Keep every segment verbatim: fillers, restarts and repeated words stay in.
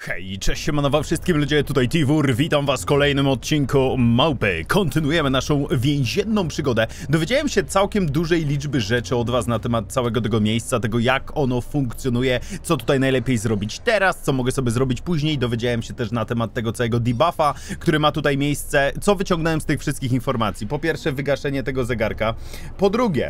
Hej, cześć, siemano wszystkim ludzie, tutaj Tiwur, witam was w kolejnym odcinku Małpy. Kontynuujemy naszą więzienną przygodę. Dowiedziałem się całkiem dużej liczby rzeczy od was na temat całego tego miejsca, tego jak ono funkcjonuje, co tutaj najlepiej zrobić teraz, co mogę sobie zrobić później. Dowiedziałem się też na temat tego całego debuffa, który ma tutaj miejsce. Co wyciągnąłem z tych wszystkich informacji? Po pierwsze, wygaszenie tego zegarka. Po drugie,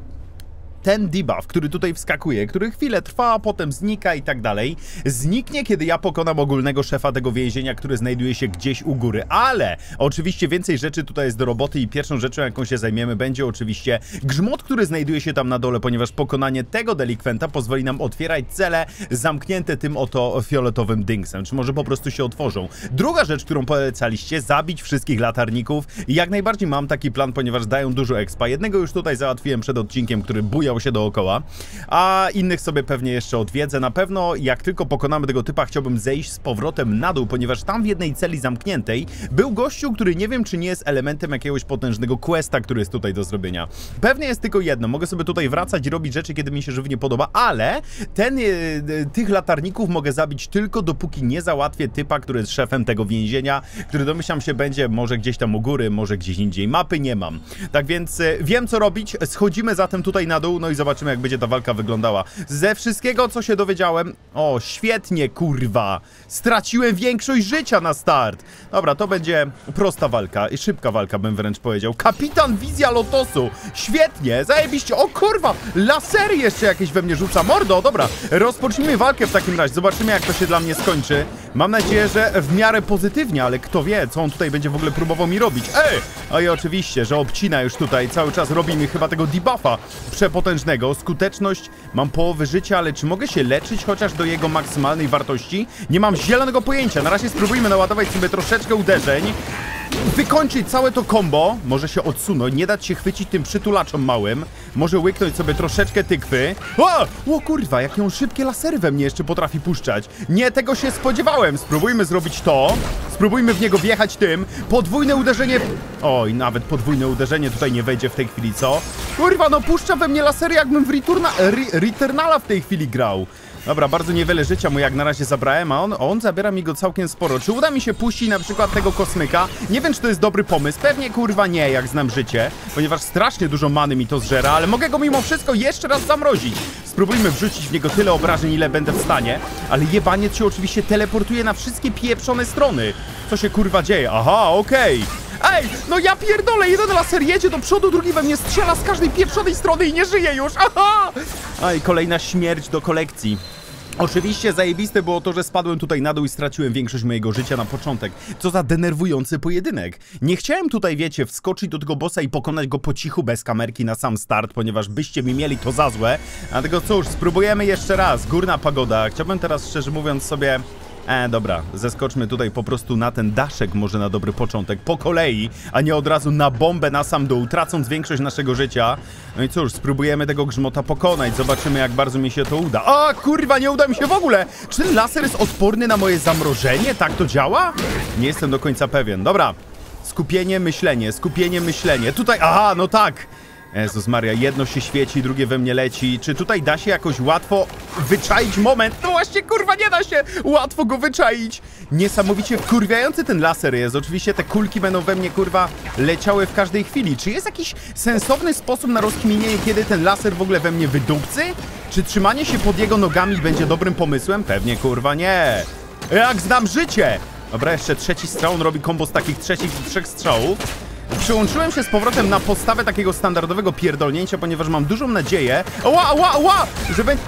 ten debuff, który tutaj wskakuje, który chwilę trwa, a potem znika i tak dalej, zniknie, kiedy ja pokonam ogólnego szefa tego więzienia, który znajduje się gdzieś u góry. Ale oczywiście więcej rzeczy tutaj jest do roboty i pierwszą rzeczą, jaką się zajmiemy, będzie oczywiście grzmot, który znajduje się tam na dole, ponieważ pokonanie tego delikwenta pozwoli nam otwierać cele zamknięte tym oto fioletowym dynksem, czy może po prostu się otworzą. Druga rzecz, którą polecaliście, zabić wszystkich latarników i jak najbardziej mam taki plan, ponieważ dają dużo expa. Jednego już tutaj załatwiłem przed odcinkiem, który buja się dookoła, a innych sobie pewnie jeszcze odwiedzę. Na pewno jak tylko pokonamy tego typa, chciałbym zejść z powrotem na dół, ponieważ tam w jednej celi zamkniętej był gościu, który nie wiem, czy nie jest elementem jakiegoś potężnego questa, który jest tutaj do zrobienia. Pewnie jest tylko jedno, mogę sobie tutaj wracać i robić rzeczy, kiedy mi się żywnie podoba, ale ten, yy, tych latarników mogę zabić tylko dopóki nie załatwię typa, który jest szefem tego więzienia, który domyślam się będzie może gdzieś tam u góry, może gdzieś indziej. Mapy nie mam. Tak więc yy, wiem, co robić. Schodzimy zatem tutaj na dół, no i zobaczymy, jak będzie ta walka wyglądała. Ze wszystkiego, co się dowiedziałem... O, świetnie, kurwa! Straciłem większość życia na start! Dobra, to będzie prosta walka i szybka walka, bym wręcz powiedział. Kapitan Wizja Lotosu! Świetnie! Zajebiście! O, kurwa! Lasery jeszcze jakieś we mnie rzuca. Mordo! Dobra, rozpocznijmy walkę w takim razie. Zobaczymy, jak to się dla mnie skończy. Mam nadzieję, że w miarę pozytywnie, ale kto wie, co on tutaj będzie w ogóle próbował mi robić. Ej! O i oczywiście, że obcina już tutaj. Cały czas robi mi chyba tego debuffa przepotężnego. Skuteczność mam połowy życia, ale czy mogę się leczyć chociaż do jego maksymalnej wartości? Nie mam zielonego pojęcia. Na razie spróbujmy naładować sobie troszeczkę uderzeń. Wykończyć całe to combo. Może się odsunąć, nie dać się chwycić tym przytulaczom małym. Może łyknąć sobie troszeczkę tykwy. O! O kurwa, jakie on szybkie lasery we mnie jeszcze potrafi puszczać. Nie, tego się spodziewałem. Spróbujmy zrobić to. Spróbujmy w niego wjechać tym. Podwójne uderzenie. Oj, nawet podwójne uderzenie tutaj nie wejdzie w tej chwili, co? Kurwa, no puszcza we mnie lasery, jakbym w Returna, Returnala w tej chwili grał. Dobra, bardzo niewiele życia mu jak na razie zabrałem, a on, on zabiera mi go całkiem sporo. Czy uda mi się puścić na przykład tego kosmyka? Nie wiem, czy to jest dobry pomysł. Pewnie, kurwa, nie, jak znam życie, ponieważ strasznie dużo many mi to zżera, ale mogę go mimo wszystko jeszcze raz zamrozić. Spróbujmy wrzucić w niego tyle obrażeń, ile będę w stanie, ale jebaniec się oczywiście teleportuje na wszystkie pieprzone strony. Co się, kurwa, dzieje? Aha, okej. Okay. Ej, no ja pierdolę, jeden laser jedzie do przodu, drugi we mnie strzela z każdej pieprzonej strony i nie żyje już, aha! Ej, kolejna śmierć do kolekcji. Oczywiście zajebiste było to, że spadłem tutaj na dół i straciłem większość mojego życia na początek. Co za denerwujący pojedynek. Nie chciałem tutaj, wiecie, wskoczyć do tego bossa i pokonać go po cichu bez kamerki na sam start, ponieważ byście mi mieli to za złe. Dlatego cóż, spróbujemy jeszcze raz. Górna pagoda. Chciałbym teraz, szczerze mówiąc, sobie... E, dobra, zeskoczmy tutaj po prostu na ten daszek może na dobry początek, po kolei, a nie od razu na bombę na sam dół, tracąc większość naszego życia. No i cóż, spróbujemy tego grzmota pokonać, zobaczymy, jak bardzo mi się to uda. A, kurwa, nie uda mi się w ogóle! Czy ten laser jest odporny na moje zamrożenie? Tak to działa? Nie jestem do końca pewien. Dobra, skupienie, myślenie, skupienie, myślenie. Tutaj, aha, no tak! Jezus Maria, jedno się świeci, drugie we mnie leci. Czy tutaj da się jakoś łatwo wyczaić moment? No właśnie, kurwa, nie da się łatwo go wyczaić. Niesamowicie wkurwiający ten laser jest. Oczywiście te kulki będą we mnie, kurwa, leciały w każdej chwili. Czy jest jakiś sensowny sposób na rozkminienie, kiedy ten laser w ogóle we mnie wydupcy? Czy trzymanie się pod jego nogami będzie dobrym pomysłem? Pewnie, kurwa, nie. Jak znam życie! Dobra, jeszcze trzeci strzał. On robi kombo z takich trzecich, trzech strzałów. Przyłączyłem się z powrotem na podstawę takiego standardowego pierdolnięcia, ponieważ mam dużą nadzieję... Ła, ła, ła! Że będzie...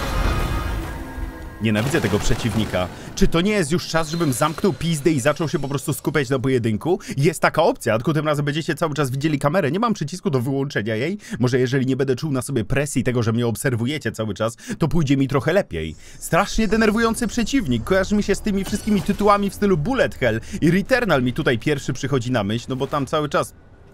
Nienawidzę tego przeciwnika. Czy to nie jest już czas, żebym zamknął pizdę i zaczął się po prostu skupiać na pojedynku? Jest taka opcja, tylko tym razem będziecie cały czas widzieli kamerę. Nie mam przycisku do wyłączenia jej. Może jeżeli nie będę czuł na sobie presji tego, że mnie obserwujecie cały czas, to pójdzie mi trochę lepiej. Strasznie denerwujący przeciwnik. Kojarzy mi się z tymi wszystkimi tytułami w stylu Bullet Hell i Returnal mi tutaj pierwszy przychodzi na myśl, no bo tam cały czas...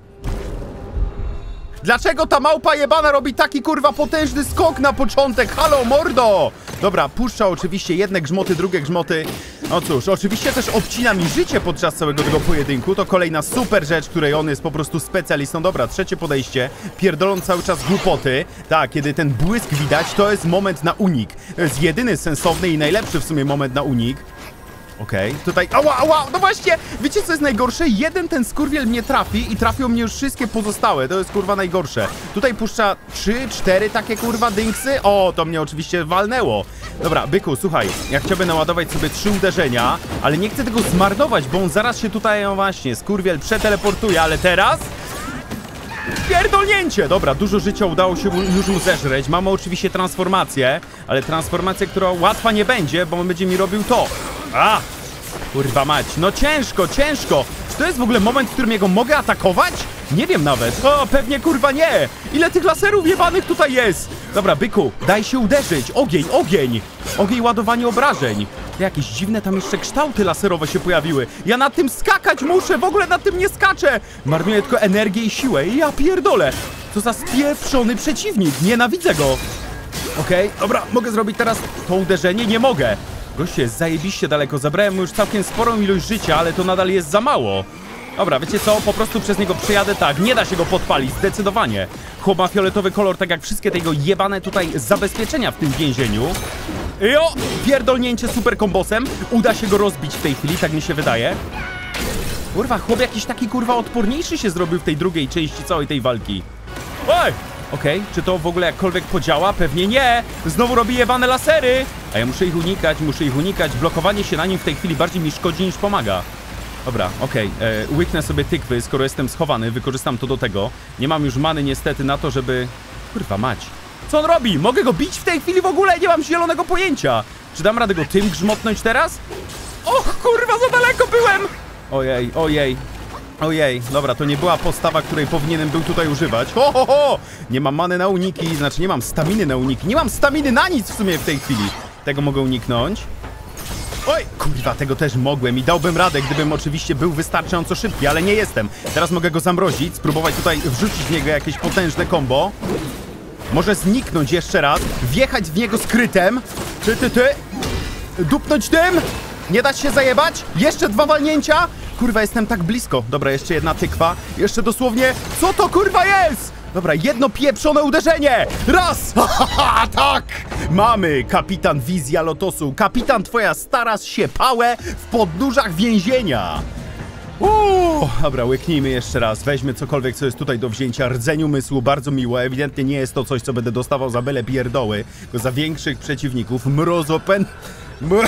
Dlaczego ta małpa jebana robi taki, kurwa, potężny skok na początek? Halo, mordo! Dobra, puszcza oczywiście jedne grzmoty, drugie grzmoty. No cóż, oczywiście też obcina mi życie podczas całego tego pojedynku. To kolejna super rzecz, której on jest po prostu specjalistą. Dobra, trzecie podejście. Pierdoląc cały czas głupoty. Tak, kiedy ten błysk widać, to jest moment na unik. To jest jedyny sensowny i najlepszy w sumie moment na unik. Okej, okay. Tutaj, ała, ała, no właśnie, wiecie co jest najgorsze? Jeden ten skurwiel mnie trafi i trafią mnie już wszystkie pozostałe, to jest kurwa najgorsze. Tutaj puszcza trzy, cztery takie kurwa dynksy, o, to mnie oczywiście walnęło. Dobra, byku, słuchaj, ja chciałbym naładować sobie trzy uderzenia, ale nie chcę tego zmarnować, bo on zaraz się tutaj, no właśnie, skurwiel przeteleportuje, ale teraz... Pierdolnięcie! Dobra, dużo życia udało się już mu zeżreć. Mamy oczywiście transformację, ale transformację, która łatwa nie będzie, bo on będzie mi robił to. A! Kurwa mać, no ciężko, ciężko! Czy to jest w ogóle moment, w którym jego mogę atakować? Nie wiem nawet. O, pewnie kurwa nie! Ile tych laserów jebanych tutaj jest? Dobra, byku, daj się uderzyć. Ogień, ogień! Ogień, ładowanie obrażeń. Jakieś dziwne tam jeszcze kształty laserowe się pojawiły. Ja na tym skakać muszę, w ogóle na tym nie skaczę! Marnuję tylko energię i siłę. Ja pierdolę! Co za spieprzony przeciwnik, nienawidzę go! Okej, okay, dobra, mogę zrobić teraz to uderzenie? Nie mogę! Goście, jest zajebiście daleko. Zabrałem mu już całkiem sporą ilość życia, ale to nadal jest za mało. Dobra, wiecie co? Po prostu przez niego przejadę tak. Nie da się go podpalić, zdecydowanie. Chłop ma fioletowy kolor, tak jak wszystkie te jego jebane tutaj zabezpieczenia w tym więzieniu. Jo! Pierdolnięcie super kombosem. Uda się go rozbić w tej chwili, tak mi się wydaje. Kurwa, chłop jakiś taki kurwa odporniejszy się zrobił w tej drugiej części całej tej walki. Oj! Okej, okay, czy to w ogóle jakkolwiek podziała? Pewnie nie! Znowu robi jebane lasery! A ja muszę ich unikać, muszę ich unikać. Blokowanie się na nim w tej chwili bardziej mi szkodzi niż pomaga. Dobra, okej, okay. Łyknę sobie tykwy, skoro jestem schowany, wykorzystam to do tego. Nie mam już many niestety na to, żeby... Kurwa mać. Co on robi? Mogę go bić w tej chwili w ogóle? Nie mam zielonego pojęcia. Czy dam radę go tym grzmotnąć teraz? Och, kurwa, za daleko byłem! Ojej, ojej. Ojej, dobra, to nie była postawa, której powinienem był tutaj używać. Ho, ho, ho! Nie mam many na uniki, znaczy nie mam staminy na uniki. Nie mam staminy na nic w sumie w tej chwili. Tego mogę uniknąć. Oj, kurwa, tego też mogłem i dałbym radę, gdybym oczywiście był wystarczająco szybki, ale nie jestem. Teraz mogę go zamrozić, spróbować tutaj wrzucić w niego jakieś potężne combo. Może zniknąć jeszcze raz, wjechać w niego skrytem. Ty, ty, ty. Dupnąć tym. Nie dać się zajebać. Jeszcze dwa walnięcia. Kurwa, jestem tak blisko. Dobra, jeszcze jedna tykwa. Jeszcze dosłownie... Co to kurwa jest? Dobra, jedno pieprzone uderzenie. Raz. Tak. Mamy kapitan Wizja Lotosu. Kapitan, twoja stara się pałę w podnóżach więzienia. Uuu, dobra, łyknijmy jeszcze raz. Weźmy cokolwiek, co jest tutaj do wzięcia. Rdzeń umysłu, bardzo miło. Ewidentnie nie jest to coś, co będę dostawał za byle pierdoły, tylko za większych przeciwników. Mrozopęd... Mr...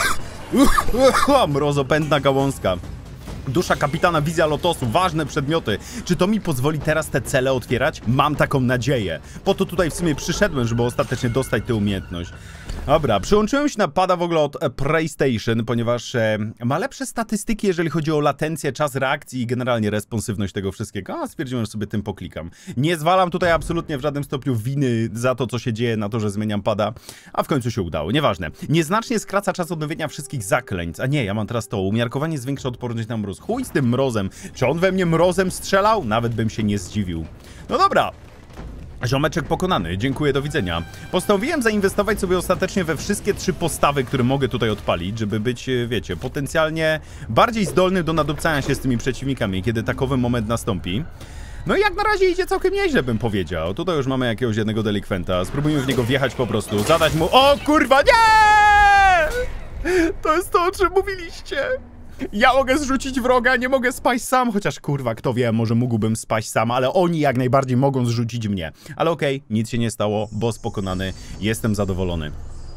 Mrozopędna gałązka. Dusza kapitana Wizja Lotosu, ważne przedmioty. Czy to mi pozwoli teraz te cele otwierać? Mam taką nadzieję. Po to tutaj w sumie przyszedłem, żeby ostatecznie dostać tę umiejętność. Dobra, przyłączyłem się na pada w ogóle od PlayStation, ponieważ e, ma lepsze statystyki, jeżeli chodzi o latencję, czas reakcji i generalnie responsywność tego wszystkiego. A stwierdziłem, że sobie tym poklikam. Nie zwalam tutaj absolutnie w żadnym stopniu winy za to, co się dzieje, na to, że zmieniam pada, a w końcu się udało. Nieważne. Nieznacznie skraca czas odnowienia wszystkich zaklęć. A nie, ja mam teraz to. Umiarkowanie zwiększa odporność na mróz. Chuj z tym mrozem. Czy on we mnie mrozem strzelał? Nawet bym się nie zdziwił. No dobra. Ziomeczek pokonany, dziękuję, do widzenia. Postanowiłem zainwestować sobie ostatecznie we wszystkie trzy postawy, które mogę tutaj odpalić, żeby być, wiecie, potencjalnie bardziej zdolny do nadupcania się z tymi przeciwnikami, kiedy takowy moment nastąpi. No i jak na razie idzie całkiem nieźle, bym powiedział. Tutaj już mamy jakiegoś jednego delikwenta. Spróbujmy w niego wjechać po prostu, zadać mu... O kurwa, nie! To jest to, o czym mówiliście. Ja mogę zrzucić wroga, nie mogę spaść sam, chociaż kurwa, kto wie, może mógłbym spaść sam, ale oni jak najbardziej mogą zrzucić mnie. Ale okej, okay, nic się nie stało, boss pokonany, jestem zadowolony.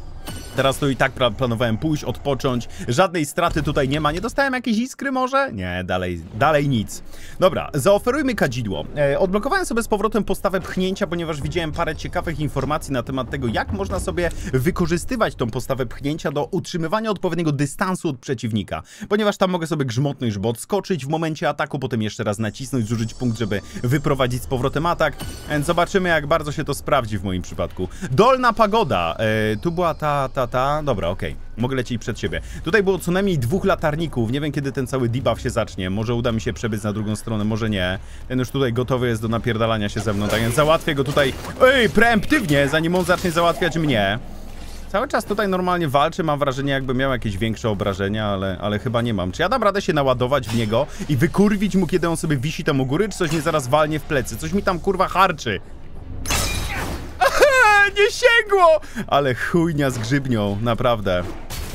Teraz to i tak planowałem pójść, odpocząć. Żadnej straty tutaj nie ma. Nie dostałem jakiejś iskry może? Nie, dalej, dalej nic. Dobra, zaoferujmy kadzidło. E, odblokowałem sobie z powrotem postawę pchnięcia, ponieważ widziałem parę ciekawych informacji na temat tego, jak można sobie wykorzystywać tą postawę pchnięcia do utrzymywania odpowiedniego dystansu od przeciwnika. Ponieważ tam mogę sobie grzmotnąć, żeby odskoczyć w momencie ataku, potem jeszcze raz nacisnąć, zużyć punkt, żeby wyprowadzić z powrotem atak. Więc zobaczymy, jak bardzo się to sprawdzi w moim przypadku. Dolna pagoda. E, tu była ta, ta Ta. Dobra, okej. Okay. Mogę lecieć przed siebie. Tutaj było co najmniej dwóch latarników. Nie wiem, kiedy ten cały debuff się zacznie. Może uda mi się przebyć na drugą stronę, może nie. Ten już tutaj gotowy jest do napierdalania się ze mną. Tak więc załatwię go tutaj, ej, preemptywnie, zanim on zacznie załatwiać mnie. Cały czas tutaj normalnie walczy. Mam wrażenie, jakby miał jakieś większe obrażenia, ale, ale chyba nie mam. Czy ja dam radę się naładować w niego i wykurwić mu, kiedy on sobie wisi tam u góry, czy coś mnie zaraz walnie w plecy? Coś mi tam, kurwa, harczy. Nie sięgło! Ale chujnia z grzybnią, naprawdę.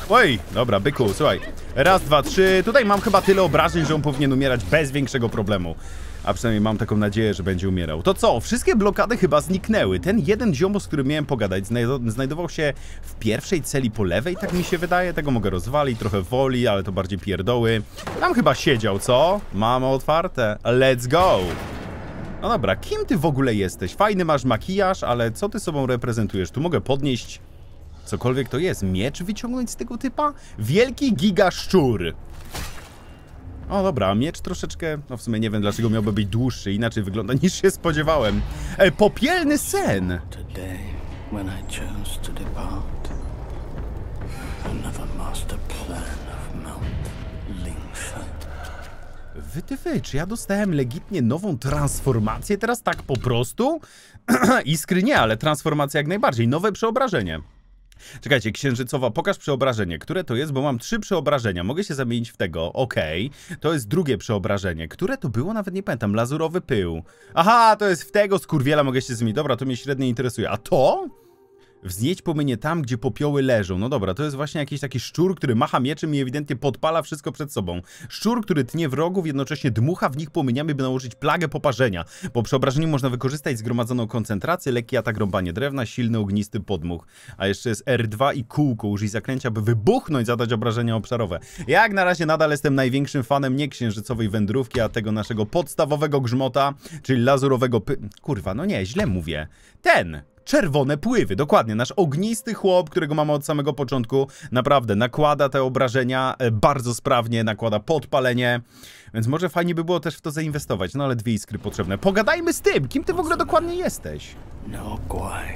Oj, dobra, byku, słuchaj. Raz, dwa, trzy. Tutaj mam chyba tyle obrażeń, że on powinien umierać bez większego problemu. A przynajmniej mam taką nadzieję, że będzie umierał. To co? Wszystkie blokady chyba zniknęły. Ten jeden ziomo, z którym miałem pogadać, znajdował się w pierwszej celi po lewej, tak mi się wydaje. Tego mogę rozwalić, trochę woli, ale to bardziej pierdoły. Tam chyba siedział, co? Mamy otwarte. Let's go! No dobra, kim ty w ogóle jesteś? Fajny masz makijaż, ale co ty sobą reprezentujesz? Tu mogę podnieść cokolwiek to jest. Miecz wyciągnąć z tego typa? Wielki giga szczur. O dobra, miecz troszeczkę, no w sumie nie wiem dlaczego miałby być dłuższy, inaczej wygląda niż się spodziewałem. E, popielny sen! Today, when I chose to depart, another master plan of Mount Lingford. Wytyfy, czy ja dostałem legitnie nową transformację teraz tak po prostu? Iskry nie, ale transformacja jak najbardziej, nowe przeobrażenie. Czekajcie, księżycowa, pokaż przeobrażenie. Które to jest? Bo mam trzy przeobrażenia. Mogę się zamienić w tego. Okej. Okay. To jest drugie przeobrażenie. Które to było? Nawet nie pamiętam. Lazurowy pył. Aha, to jest w tego skurwiela mogę się zmienić. Dobra, to mnie średnio interesuje. A to? Wznieść płomienie tam, gdzie popioły leżą. No dobra, to jest właśnie jakiś taki szczur, który macha mieczem i ewidentnie podpala wszystko przed sobą. Szczur, który tnie wrogów, jednocześnie dmucha w nich płomieniami, by nałożyć plagę poparzenia. Po przeobrażeniu można wykorzystać zgromadzoną koncentrację, lekki atak, rąbanie drewna, silny ognisty podmuch. A jeszcze jest R dwa i kółko. Użyj zaklęcia, by wybuchnąć, zadać obrażenia obszarowe. Jak na razie nadal jestem największym fanem nie księżycowej wędrówki, a tego naszego podstawowego grzmota, czyli lazurowego py... Kurwa, no nie, źle mówię. Ten... Czerwone pływy, dokładnie, nasz ognisty chłop, którego mamy od samego początku, naprawdę nakłada te obrażenia bardzo sprawnie, nakłada podpalenie, więc może fajnie by było też w to zainwestować, no ale dwie iskry potrzebne. Pogadajmy z tym, kim ty w ogóle dokładnie jesteś? No Gwai.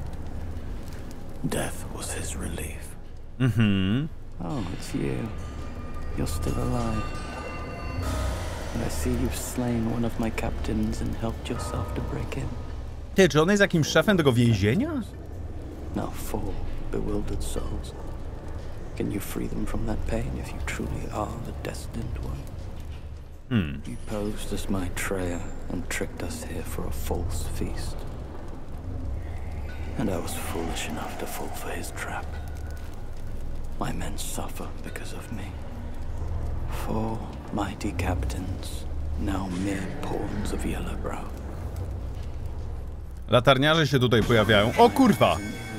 Death was his relief. Mhm. Oh, it's you. You're still alive. And I see you've slain one of my captains and helped yourself to break in. Ty, czy on jest jakimś szefem tego więzienia? Now four bewildered souls. Can you free them from that pain if you truly are the destined one? Hmm. You posed as Maitreya and tricked us here for a false feast. And I was foolish enough to fall for his trap. My men suffer because of me. Four mighty captains, now mere pawns of Yellowbrow. Latarniarze się tutaj pojawiają. O kurwa!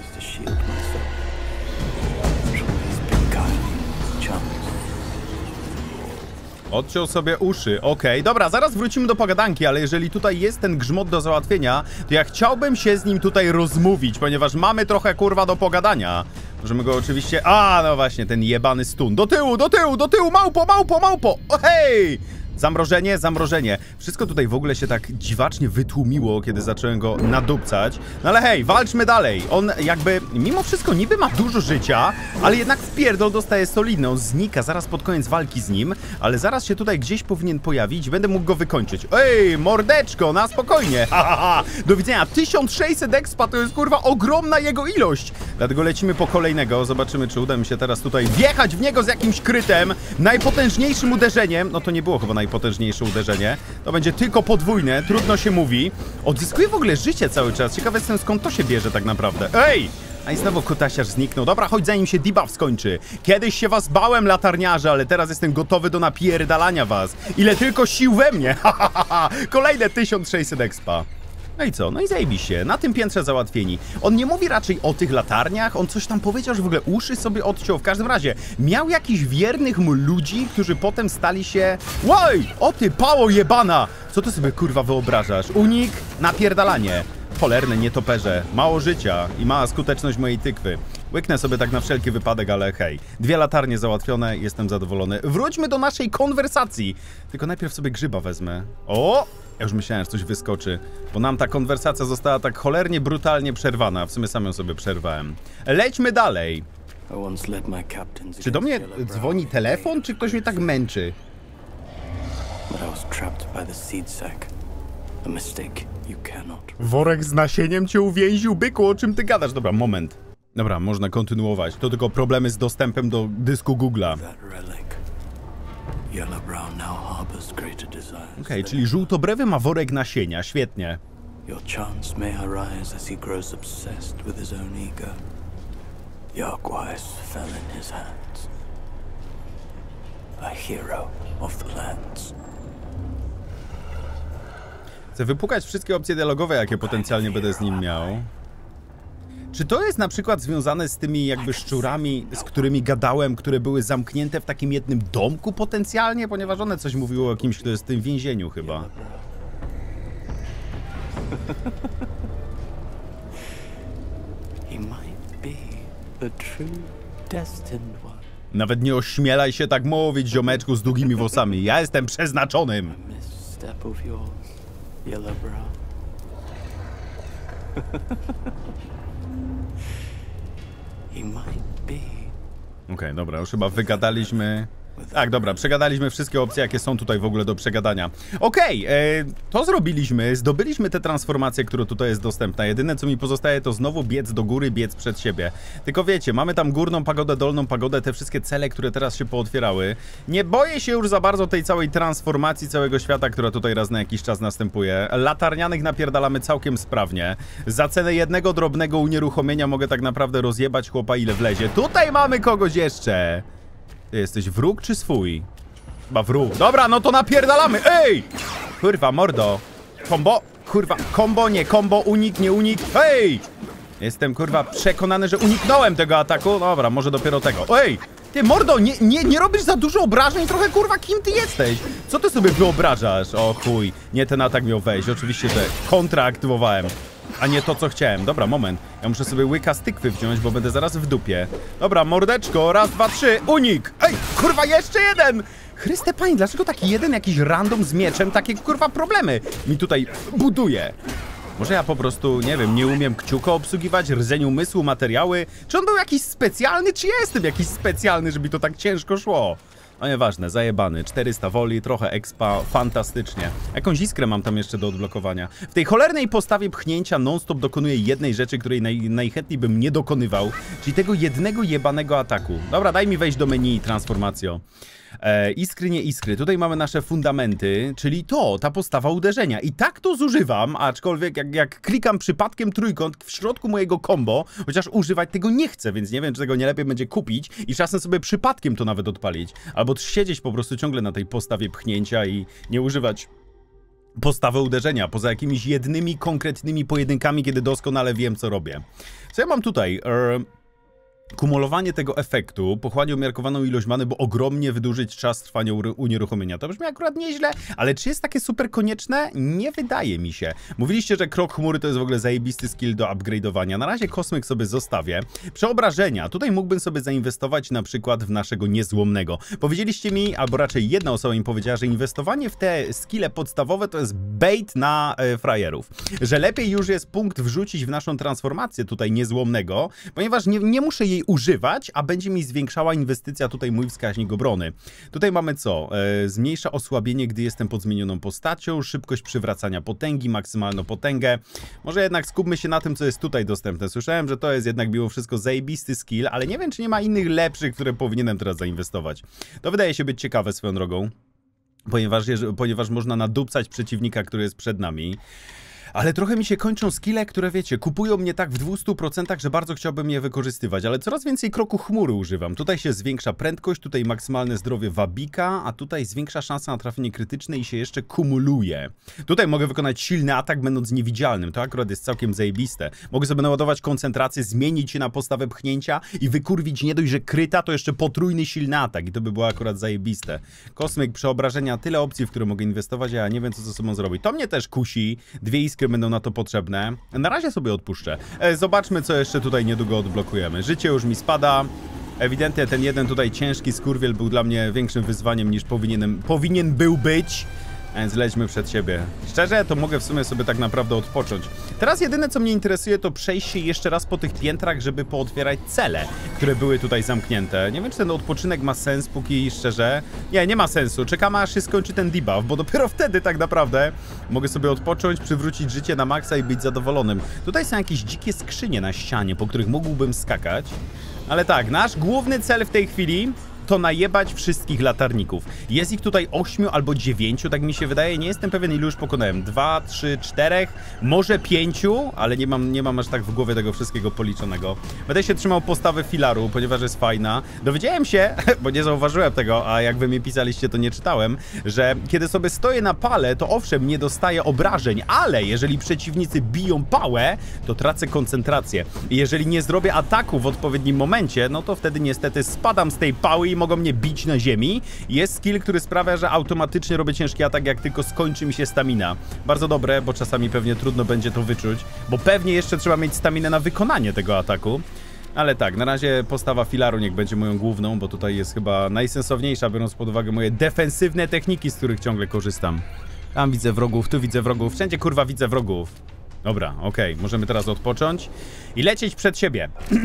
Odciął sobie uszy. Okej, okay. Dobra, zaraz wrócimy do pogadanki, ale jeżeli tutaj jest ten grzmot do załatwienia, to ja chciałbym się z nim tutaj rozmówić, ponieważ mamy trochę kurwa do pogadania. Możemy go oczywiście... A, no właśnie, ten jebany stun. Do tyłu, do tyłu, do tyłu, małpo, małpo, małpo! O hej! Zamrożenie, zamrożenie. Wszystko tutaj w ogóle się tak dziwacznie wytłumiło, kiedy zacząłem go nadupcać. No ale hej, walczmy dalej. On jakby, mimo wszystko niby ma dużo życia, ale jednak w pierdol dostaje solidny. On znika zaraz pod koniec walki z nim, ale zaraz się tutaj gdzieś powinien pojawić. Będę mógł go wykończyć. Ej, mordeczko, na spokojnie. Ha, ha, ha. Do widzenia. tysiąc sześćset expa to jest kurwa ogromna jego ilość. Dlatego lecimy po kolejnego. Zobaczymy, czy uda mi się teraz tutaj wjechać w niego z jakimś krytem. Najpotężniejszym uderzeniem. No to nie było chyba najpotężniejsze. Potężniejsze uderzenie. To będzie tylko podwójne, trudno się mówi. Odzyskuje w ogóle życie cały czas. Ciekawe jestem, skąd to się bierze tak naprawdę. Ej! A i znowu kutasiarz zniknął. Dobra, chodź zanim się debuff skończy. Kiedyś się was bałem, latarniarze, ale teraz jestem gotowy do napierdalania was. Ile tylko sił we mnie. Kolejne tysiąc sześćset expa. No i co? No i zajebiście. Na tym piętrze załatwieni. On nie mówi raczej o tych latarniach, on coś tam powiedział, że w ogóle uszy sobie odciął. W każdym razie miał jakichś wiernych mu ludzi, którzy potem stali się... Łoj! O ty, pało jebana! Co ty sobie kurwa wyobrażasz? Unik, napierdalanie. Cholerne nietoperze. Mało życia i mała skuteczność mojej tykwy. Łyknę sobie tak na wszelki wypadek, ale hej. Dwie latarnie załatwione, jestem zadowolony. Wróćmy do naszej konwersacji. Tylko najpierw sobie grzyba wezmę. O! Ja już myślałem, że coś wyskoczy, bo nam ta konwersacja została tak cholernie brutalnie przerwana. W sumie sam ją sobie przerwałem. Lećmy dalej. Czy do mnie dzwoni telefon, czy ktoś mnie tak męczy? Worek z nasieniem cię uwięził, byku, o czym ty gadasz? Dobra, moment. Dobra, można kontynuować. To tylko problemy z dostępem do dysku Google'a. Okej, okay, czyli żółtobrewy ma worek nasienia, świetnie. Yargwise fell in his hands. A hero of the lands. Chcę wypukać wszystkie opcje dialogowe, jakie potencjalnie będę z nim miał. Czy to jest na przykład związane z tymi jakby szczurami, z którymi gadałem, które były zamknięte w takim jednym domku potencjalnie? Ponieważ one coś mówiło o kimś, kto jest w tym więzieniu chyba. He might be the true destined one. Nawet nie ośmielaj się tak mówić, ziomeczku z długimi włosami. Ja jestem przeznaczonym. A misstep of yours, Yellowbrow. He might be. Okej, okay, dobra, już chyba wygadaliśmy. Tak, dobra, przegadaliśmy wszystkie opcje, jakie są tutaj w ogóle do przegadania. Okej, okay, to zrobiliśmy, zdobyliśmy tę transformację, która tutaj jest dostępna. Jedyne, co mi pozostaje, to znowu biec do góry, biec przed siebie. Tylko wiecie, mamy tam górną pagodę, dolną pagodę, te wszystkie cele, które teraz się pootwierały. Nie boję się już za bardzo tej całej transformacji całego świata, która tutaj raz na jakiś czas następuje. Latarnianych napierdalamy całkiem sprawnie. Za cenę jednego drobnego unieruchomienia mogę tak naprawdę rozjebać chłopa, ile wlezie. Tutaj mamy kogoś jeszcze! Ty jesteś wróg czy swój? Chyba wróg. Dobra, no to napierdalamy. Ej! Kurwa, mordo. Kombo? Kurwa, kombo, nie kombo, unik, nie unik. Ej! Jestem, kurwa, przekonany, że uniknąłem tego ataku. Dobra, może dopiero tego. Ej! Ty, mordo, nie, nie, nie robisz za dużo obrażeń? Trochę, kurwa, kim ty jesteś? Co ty sobie wyobrażasz? O chuj, nie ten atak miał wejść. Oczywiście, że kontra aktywowałem, a nie to, co chciałem. Dobra, moment. Ja muszę sobie łyka z tykwy wziąć, bo będę zaraz w dupie. Dobra, mordeczko, raz, dwa, trzy, unik! Ej, kurwa, jeszcze jeden! Chryste Pani, dlaczego taki jeden jakiś random z mieczem takie, kurwa, problemy mi tutaj buduje? Może ja po prostu, nie wiem, nie umiem kciuka obsługiwać, rdzeń umysłu, materiały? Czy on był jakiś specjalny, czy ja jestem jakiś specjalny, żeby to tak ciężko szło? No nieważne, zajebany, czterysta woli, trochę expa, fantastycznie. Jakąś iskrę mam tam jeszcze do odblokowania. W tej cholernej postawie pchnięcia non-stop dokonuję jednej rzeczy, której naj, najchętniej bym nie dokonywał, czyli tego jednego jebanego ataku. Dobra, daj mi wejść do menu, transformacjo. E, iskry, nie iskry. Tutaj mamy nasze fundamenty, czyli to, ta postawa uderzenia. I tak to zużywam, aczkolwiek jak, jak klikam przypadkiem trójkąt w środku mojego combo, chociaż używać tego nie chcę, więc nie wiem, czy tego nie lepiej będzie kupić i czasem sobie przypadkiem to nawet odpalić. Albo siedzieć po prostu ciągle na tej postawie pchnięcia i nie używać postawę uderzenia, poza jakimiś jednymi konkretnymi pojedynkami, kiedy doskonale wiem, co robię. Co ja mam tutaj? Er... Kumulowanie tego efektu pochłania umiarkowaną ilość many, bo ogromnie wydłużyć czas trwania unieruchomienia. To brzmi akurat nieźle, ale czy jest takie super konieczne? Nie wydaje mi się. Mówiliście, że krok chmury to jest w ogóle zajebisty skill do upgrade'owania. Na razie kosmyk sobie zostawię. Przeobrażenia. Tutaj mógłbym sobie zainwestować na przykład w naszego niezłomnego. Powiedzieliście mi, albo raczej jedna osoba mi powiedziała, że inwestowanie w te skille podstawowe to jest bait na e, frajerów. Że lepiej już jest punkt wrzucić w naszą transformację tutaj niezłomnego, ponieważ nie, nie muszę jej używać, a będzie mi zwiększała inwestycja tutaj mój wskaźnik obrony. Tutaj mamy co? E, zmniejsza osłabienie, gdy jestem pod zmienioną postacią, szybkość przywracania potęgi, maksymalną potęgę. Może jednak skupmy się na tym, co jest tutaj dostępne. Słyszałem, że to jest jednak mimo wszystko zajebisty skill, ale nie wiem, czy nie ma innych lepszych, które powinienem teraz zainwestować. To wydaje się być ciekawe swoją drogą, ponieważ, ponieważ można nadupcać przeciwnika, który jest przed nami. Ale trochę mi się kończą skille, które wiecie, kupują mnie tak w dwustu procentach, że bardzo chciałbym je wykorzystywać, ale coraz więcej kroku chmury używam. Tutaj się zwiększa prędkość, tutaj maksymalne zdrowie wabika, a tutaj zwiększa szansa na trafienie krytyczne i się jeszcze kumuluje. Tutaj mogę wykonać silny atak, będąc niewidzialnym. To akurat jest całkiem zajebiste. Mogę sobie naładować koncentrację, zmienić się na postawę pchnięcia i wykurwić nie dość, że kryta, to jeszcze potrójny silny atak i to by było akurat zajebiste. Kosmyk, przeobrażenia, tyle opcji, w które mogę inwestować, a ja nie wiem, co ze sobą zrobić. To mnie też kusi. Dwie iskry będą na to potrzebne. Na razie sobie odpuszczę. E, zobaczmy, co jeszcze tutaj niedługo odblokujemy. Życie już mi spada. Ewidentnie ten jeden tutaj ciężki skurwiel był dla mnie większym wyzwaniem niż powinienem, powinien był być. Więc lećmy przed siebie. Szczerze, to mogę w sumie sobie tak naprawdę odpocząć. Teraz jedyne, co mnie interesuje, to przejść się jeszcze raz po tych piętrach, żeby pootwierać cele, które były tutaj zamknięte. Nie wiem, czy ten odpoczynek ma sens, póki szczerze... Nie, nie ma sensu. Czekamy, aż się skończy ten debuff, bo dopiero wtedy tak naprawdę mogę sobie odpocząć, przywrócić życie na maksa i być zadowolonym. Tutaj są jakieś dzikie skrzynie na ścianie, po których mógłbym skakać. Ale tak, nasz główny cel w tej chwili to najebać wszystkich latarników. Jest ich tutaj ośmiu albo dziewięciu, tak mi się wydaje. Nie jestem pewien, ilu już pokonałem. Dwa, trzy, czterech, może pięciu, ale nie mam, nie mam aż tak w głowie tego wszystkiego policzonego. Będę się trzymał postawy filaru, ponieważ jest fajna. Dowiedziałem się, bo nie zauważyłem tego, a jak wy mi pisaliście, to nie czytałem, że kiedy sobie stoję na pale, to owszem, nie dostaję obrażeń, ale jeżeli przeciwnicy biją pałę, to tracę koncentrację. I jeżeli nie zrobię ataku w odpowiednim momencie, no to wtedy niestety spadam z tej pały i mogą mnie bić na ziemi. Jest skill, który sprawia, że automatycznie robię ciężki atak, jak tylko skończy mi się stamina. Bardzo dobre, bo czasami pewnie trudno będzie to wyczuć, bo pewnie jeszcze trzeba mieć staminę na wykonanie tego ataku. Ale tak, na razie postawa filaru niech będzie moją główną, bo tutaj jest chyba najsensowniejsza, biorąc pod uwagę moje defensywne techniki, z których ciągle korzystam. Tam widzę wrogów, tu widzę wrogów, wszędzie kurwa widzę wrogów. Dobra, okej, okay. Możemy teraz odpocząć i lecieć przed siebie.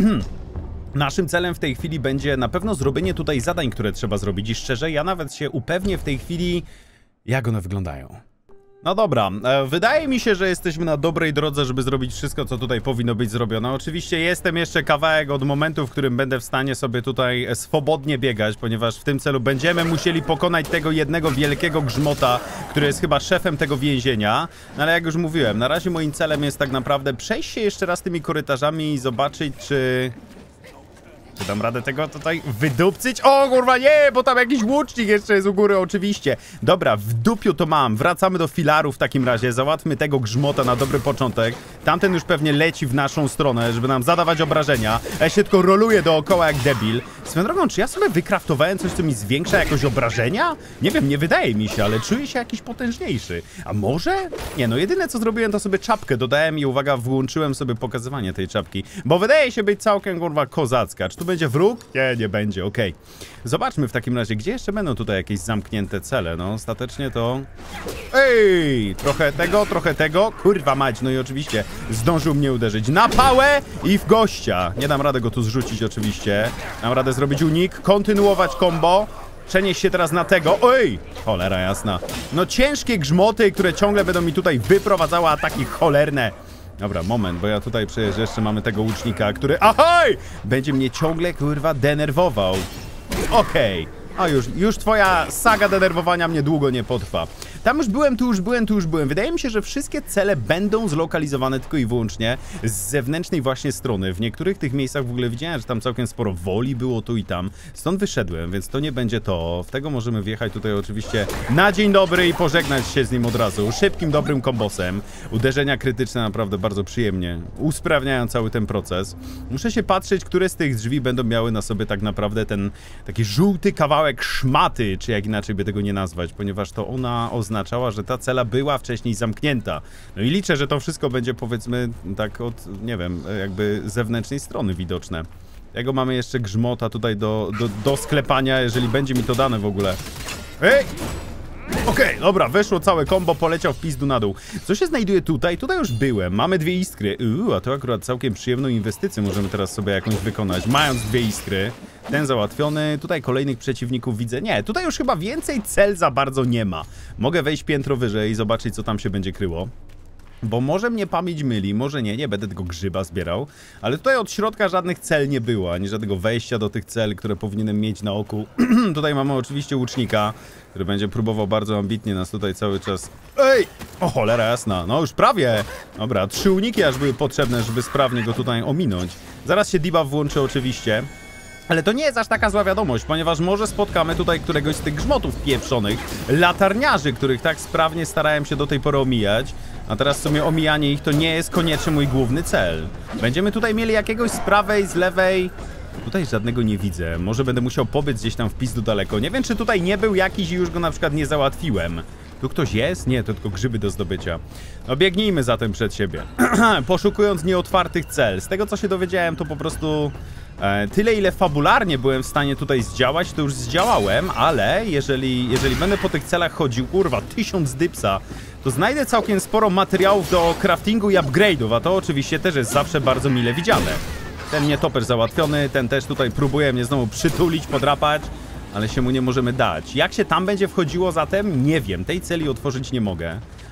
Naszym celem w tej chwili będzie na pewno zrobienie tutaj zadań, które trzeba zrobić. I szczerze, ja nawet się upewnię w tej chwili, jak one wyglądają. No dobra, e, wydaje mi się, że jesteśmy na dobrej drodze, żeby zrobić wszystko, co tutaj powinno być zrobione. Oczywiście jestem jeszcze kawałek od momentu, w którym będę w stanie sobie tutaj swobodnie biegać, ponieważ w tym celu będziemy musieli pokonać tego jednego wielkiego grzmota, który jest chyba szefem tego więzienia. No ale jak już mówiłem, na razie moim celem jest tak naprawdę przejść się jeszcze raz tymi korytarzami i zobaczyć, czy... Czy dam radę tego tutaj wydupcyć? O kurwa nie, bo tam jakiś łucznik jeszcze jest u góry oczywiście. Dobra, w dupiu to mam. Wracamy do filaru w takim razie. Załatwmy tego grzmota na dobry początek. Tamten już pewnie leci w naszą stronę, żeby nam zadawać obrażenia. Ja się tylko roluję dookoła jak debil. Swoją drogą, czy ja sobie wykraftowałem coś, co mi zwiększa jakoś obrażenia? Nie wiem, nie wydaje mi się, ale czuję się jakiś potężniejszy. A może? Nie no, jedyne co zrobiłem, to sobie czapkę dodałem i uwaga, włączyłem sobie pokazywanie tej czapki. Bo wydaje się być całkiem kurwa kozacka. Czy tu będzie wróg? Nie, nie będzie, okej. Okay. Zobaczmy w takim razie, gdzie jeszcze będą tutaj jakieś zamknięte cele. No, ostatecznie to... Ej! Trochę tego, trochę tego. Kurwa mać, no i oczywiście zdążył mnie uderzyć na pałę i w gościa. Nie dam rady go tu zrzucić oczywiście. Dam radę zrobić unik, kontynuować combo. Przenieść się teraz na tego. Oj! Cholera jasna. No ciężkie grzmoty, które ciągle będą mi tutaj wyprowadzały ataki cholerne. Dobra, moment, bo ja tutaj przecież jeszcze mamy tego łucznika, który... Ahoj! Będzie mnie ciągle, kurwa, denerwował. Okej. Okay. A już, już twoja saga denerwowania mnie długo nie potrwa. Tam już byłem, tu już byłem, tu już byłem. Wydaje mi się, że wszystkie cele będą zlokalizowane tylko i wyłącznie z zewnętrznej właśnie strony. W niektórych tych miejscach w ogóle widziałem, że tam całkiem sporo woli było tu i tam. Stąd wyszedłem, więc to nie będzie to. W tego możemy wjechać tutaj oczywiście na dzień dobry i pożegnać się z nim od razu. Szybkim, dobrym kombosem. Uderzenia krytyczne naprawdę bardzo przyjemnie usprawniają cały ten proces. Muszę się patrzeć, które z tych drzwi będą miały na sobie tak naprawdę ten taki żółty kawałek szmaty, czy jak inaczej by tego nie nazwać, ponieważ to ona oznaczała, że ta cela była wcześniej zamknięta. No i liczę, że to wszystko będzie, powiedzmy, tak od, nie wiem, jakby zewnętrznej strony widoczne. Tego mamy jeszcze grzmota tutaj do, do, do sklepania, jeżeli będzie mi to dane w ogóle. Ej! Okej, okay, dobra, weszło całe combo, poleciał w pizdu na dół. Co się znajduje tutaj? Tutaj już byłem. Mamy dwie iskry. Uuu, a to akurat całkiem przyjemną inwestycję możemy teraz sobie jakąś wykonać, mając dwie iskry. Ten załatwiony. Tutaj kolejnych przeciwników widzę. Nie, tutaj już chyba więcej cel za bardzo nie ma. Mogę wejść piętro wyżej i zobaczyć, co tam się będzie kryło. Bo może mnie pamięć myli, może nie, nie będę tego grzyba zbierał. Ale tutaj od środka żadnych cel nie było, ani żadnego wejścia do tych cel, które powinienem mieć na oku. Tutaj mamy oczywiście łucznika, który będzie próbował bardzo ambitnie nas tutaj cały czas... Ej! O cholera jasna, no już prawie! Dobra, trzy uniki aż były potrzebne, żeby sprawnie go tutaj ominąć. Zaraz się debuff włączy oczywiście. Ale to nie jest aż taka zła wiadomość, ponieważ może spotkamy tutaj któregoś z tych grzmotów pieprzonych, latarniarzy, których tak sprawnie starałem się do tej pory omijać, a teraz w sumie omijanie ich to nie jest koniecznie mój główny cel. Będziemy tutaj mieli jakiegoś z prawej, z lewej... Tutaj żadnego nie widzę, może będę musiał pobiec gdzieś tam w pizdu daleko. Nie wiem, czy tutaj nie był jakiś i już go na przykład nie załatwiłem. Tu ktoś jest? Nie, to tylko grzyby do zdobycia. No biegnijmy zatem przed siebie. Poszukując nieotwartych cel. Z tego co się dowiedziałem, to po prostu... E, tyle ile fabularnie byłem w stanie tutaj zdziałać, to już zdziałałem, ale jeżeli, jeżeli będę po tych celach chodził, kurwa, tysiąc dipsa, to znajdę całkiem sporo materiałów do craftingu i upgrade'ów, a to oczywiście też jest zawsze bardzo mile widziane. Ten nietoperz załatwiony, ten też tutaj próbuje mnie znowu przytulić, podrapać, ale się mu nie możemy dać. Jak się tam będzie wchodziło zatem? Nie wiem, tej celi otworzyć nie mogę.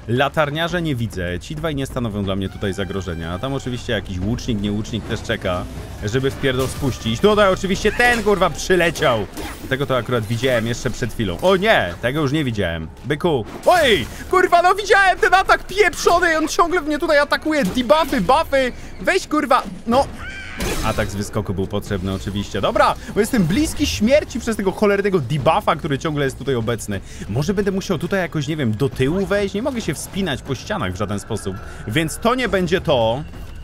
Latarniarze nie widzę. Ci dwaj nie stanowią dla mnie tutaj zagrożenia. Tam oczywiście jakiś łucznik, nie łucznik też czeka, żeby wpierdol spuścić. Tutaj oczywiście ten, kurwa, przyleciał. Tego to akurat widziałem jeszcze przed chwilą. O nie, tego już nie widziałem. Byku. Oj, kurwa, no widziałem ten atak pieprzony. On ciągle mnie tutaj atakuje. Debuffy, buffy. Weź, kurwa, no... Atak z wyskoku był potrzebny oczywiście. Dobra, bo jestem bliski śmierci przez tego cholernego debuffa, który ciągle jest tutaj obecny. Może będę musiał tutaj jakoś, nie wiem, do tyłu wejść? Nie mogę się wspinać po ścianach w żaden sposób. Więc to nie będzie to.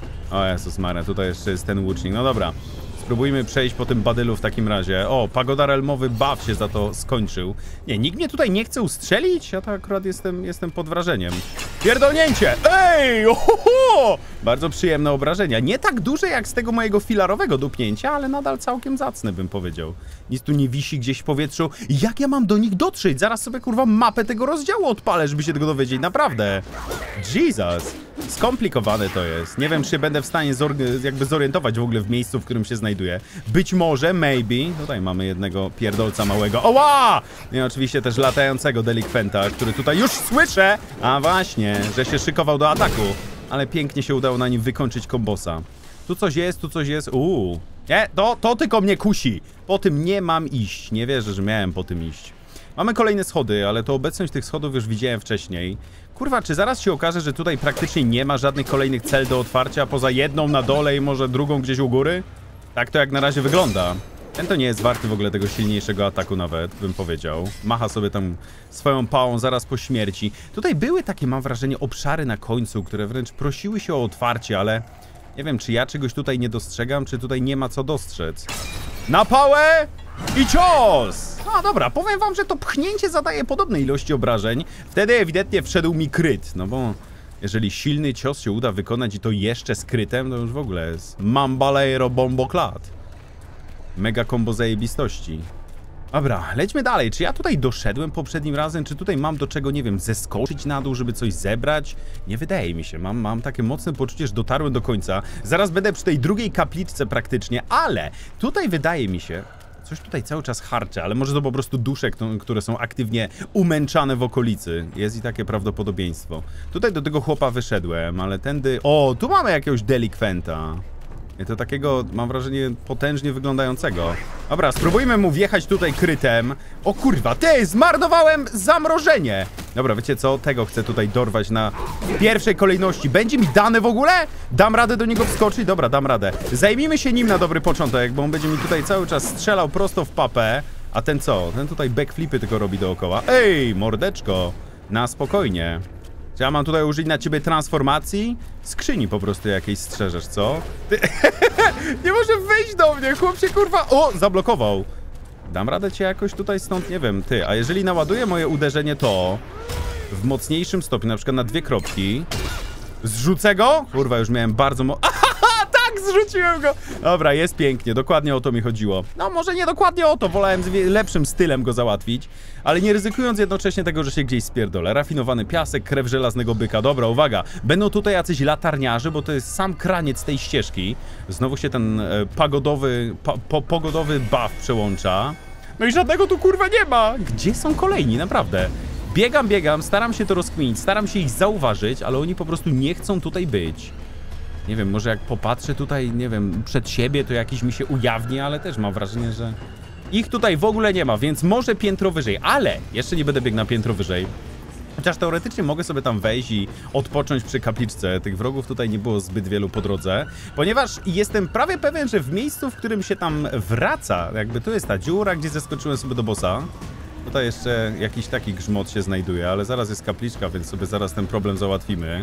O Jezus Maria, tutaj jeszcze jest ten łucznik. No dobra. Spróbujmy przejść po tym badylu w takim razie. O, pagoda realmowy buff się za to skończył. Nie, nikt mnie tutaj nie chce ustrzelić? Ja to akurat jestem, jestem pod wrażeniem. Pierdolnięcie! Ej! Ohoho! Bardzo przyjemne obrażenia. Nie tak duże jak z tego mojego filarowego dupnięcia, ale nadal całkiem zacne, bym powiedział. Nic tu nie wisi gdzieś w powietrzu. Jak ja mam do nich dotrzeć? Zaraz sobie, kurwa, mapę tego rozdziału odpalę, żeby się tego dowiedzieć. Naprawdę. Jesus. Skomplikowane to jest. Nie wiem, czy będę w stanie jakby zorientować w ogóle w miejscu, w którym się znajduję. Być może, maybe. Tutaj mamy jednego pierdolca małego. Oła! I oczywiście też latającego delikwenta, który tutaj już słyszę. A właśnie, że się szykował do ataku. Ale pięknie się udało na nim wykończyć kombosa. Tu coś jest, tu coś jest. Uuu. Nie, to, to tylko mnie kusi. Po tym nie mam iść. Nie wierzę, że miałem po tym iść. Mamy kolejne schody, ale to obecność tych schodów już widziałem wcześniej. Kurwa, czy zaraz się okaże, że tutaj praktycznie nie ma żadnych kolejnych cel do otwarcia, poza jedną na dole i może drugą gdzieś u góry? Tak to jak na razie wygląda. Ten to nie jest warty w ogóle tego silniejszego ataku nawet, bym powiedział. Macha sobie tam swoją pałą zaraz po śmierci. Tutaj były takie, mam wrażenie, obszary na końcu, które wręcz prosiły się o otwarcie, ale... Nie wiem, czy ja czegoś tutaj nie dostrzegam, czy tutaj nie ma co dostrzec. Na pałę i cios! A dobra, powiem wam, że to pchnięcie zadaje podobnej ilości obrażeń. Wtedy ewidentnie wszedł mi kryt, no bo jeżeli silny cios się uda wykonać i to jeszcze z krytem, to już w ogóle jest Mambalero Bomboklat. Mega combo zajebistości. Dobra, lećmy dalej. Czy ja tutaj doszedłem poprzednim razem? Czy tutaj mam do czego, nie wiem, zeskoczyć na dół, żeby coś zebrać? Nie wydaje mi się. Mam, mam takie mocne poczucie, że dotarłem do końca. Zaraz będę przy tej drugiej kapliczce praktycznie, ale tutaj wydaje mi się... Coś tutaj cały czas harcze, ale może to po prostu dusze, które są aktywnie umęczane w okolicy. Jest i takie prawdopodobieństwo. Tutaj do tego chłopa wyszedłem, ale tędy... O, tu mamy jakiegoś delikwenta. I to takiego, mam wrażenie, potężnie wyglądającego. Dobra, spróbujmy mu wjechać tutaj krytem. O kurwa, ty, zmarnowałem zamrożenie! Dobra, wiecie co? Tego chcę tutaj dorwać na pierwszej kolejności. Będzie mi dane w ogóle? Dam radę do niego wskoczyć? Dobra, dam radę. Zajmijmy się nim na dobry początek, bo on będzie mi tutaj cały czas strzelał prosto w papę. A ten co? Ten tutaj backflipy tylko robi dookoła. Ej, mordeczko! Na spokojnie. Czy ja mam tutaj użyć na ciebie transformacji? Skrzyni po prostu jakiejś strzeżesz, co? Ty... nie może wejść do mnie, chłop się kurwa... O, zablokował. Dam radę cię jakoś tutaj stąd, nie wiem, ty. A jeżeli naładuję moje uderzenie to w mocniejszym stopniu, na przykład na dwie kropki, zrzucę go? Kurwa, już miałem bardzo mo... Aha, tak, zrzuciłem go! Dobra, jest pięknie, dokładnie o to mi chodziło. No, może nie dokładnie o to, wolałem z lepszym stylem go załatwić, ale nie ryzykując jednocześnie tego, że się gdzieś spierdolę. Rafinowany piasek, krew żelaznego byka. Dobra, uwaga, będą tutaj jacyś latarniarze, bo to jest sam kraniec tej ścieżki. Znowu się ten e, pagodowy, pa, po, pogodowy buff przełącza. No i żadnego tu kurwa nie ma! Gdzie są kolejni, naprawdę? Biegam, biegam, staram się to rozkminić, staram się ich zauważyć, ale oni po prostu nie chcą tutaj być. Nie wiem, może jak popatrzę tutaj, nie wiem, przed siebie, to jakiś mi się ujawni, ale też mam wrażenie, że ich tutaj w ogóle nie ma, więc może piętro wyżej, ale jeszcze nie będę biegł na piętro wyżej. Chociaż teoretycznie mogę sobie tam wejść i odpocząć przy kapliczce. Tych wrogów tutaj nie było zbyt wielu po drodze, ponieważ jestem prawie pewien, że w miejscu, w którym się tam wraca, jakby tu jest ta dziura, gdzie zeskoczyłem sobie do bossa. Tutaj jeszcze jakiś taki grzmot się znajduje, ale zaraz jest kapliczka, więc sobie zaraz ten problem załatwimy.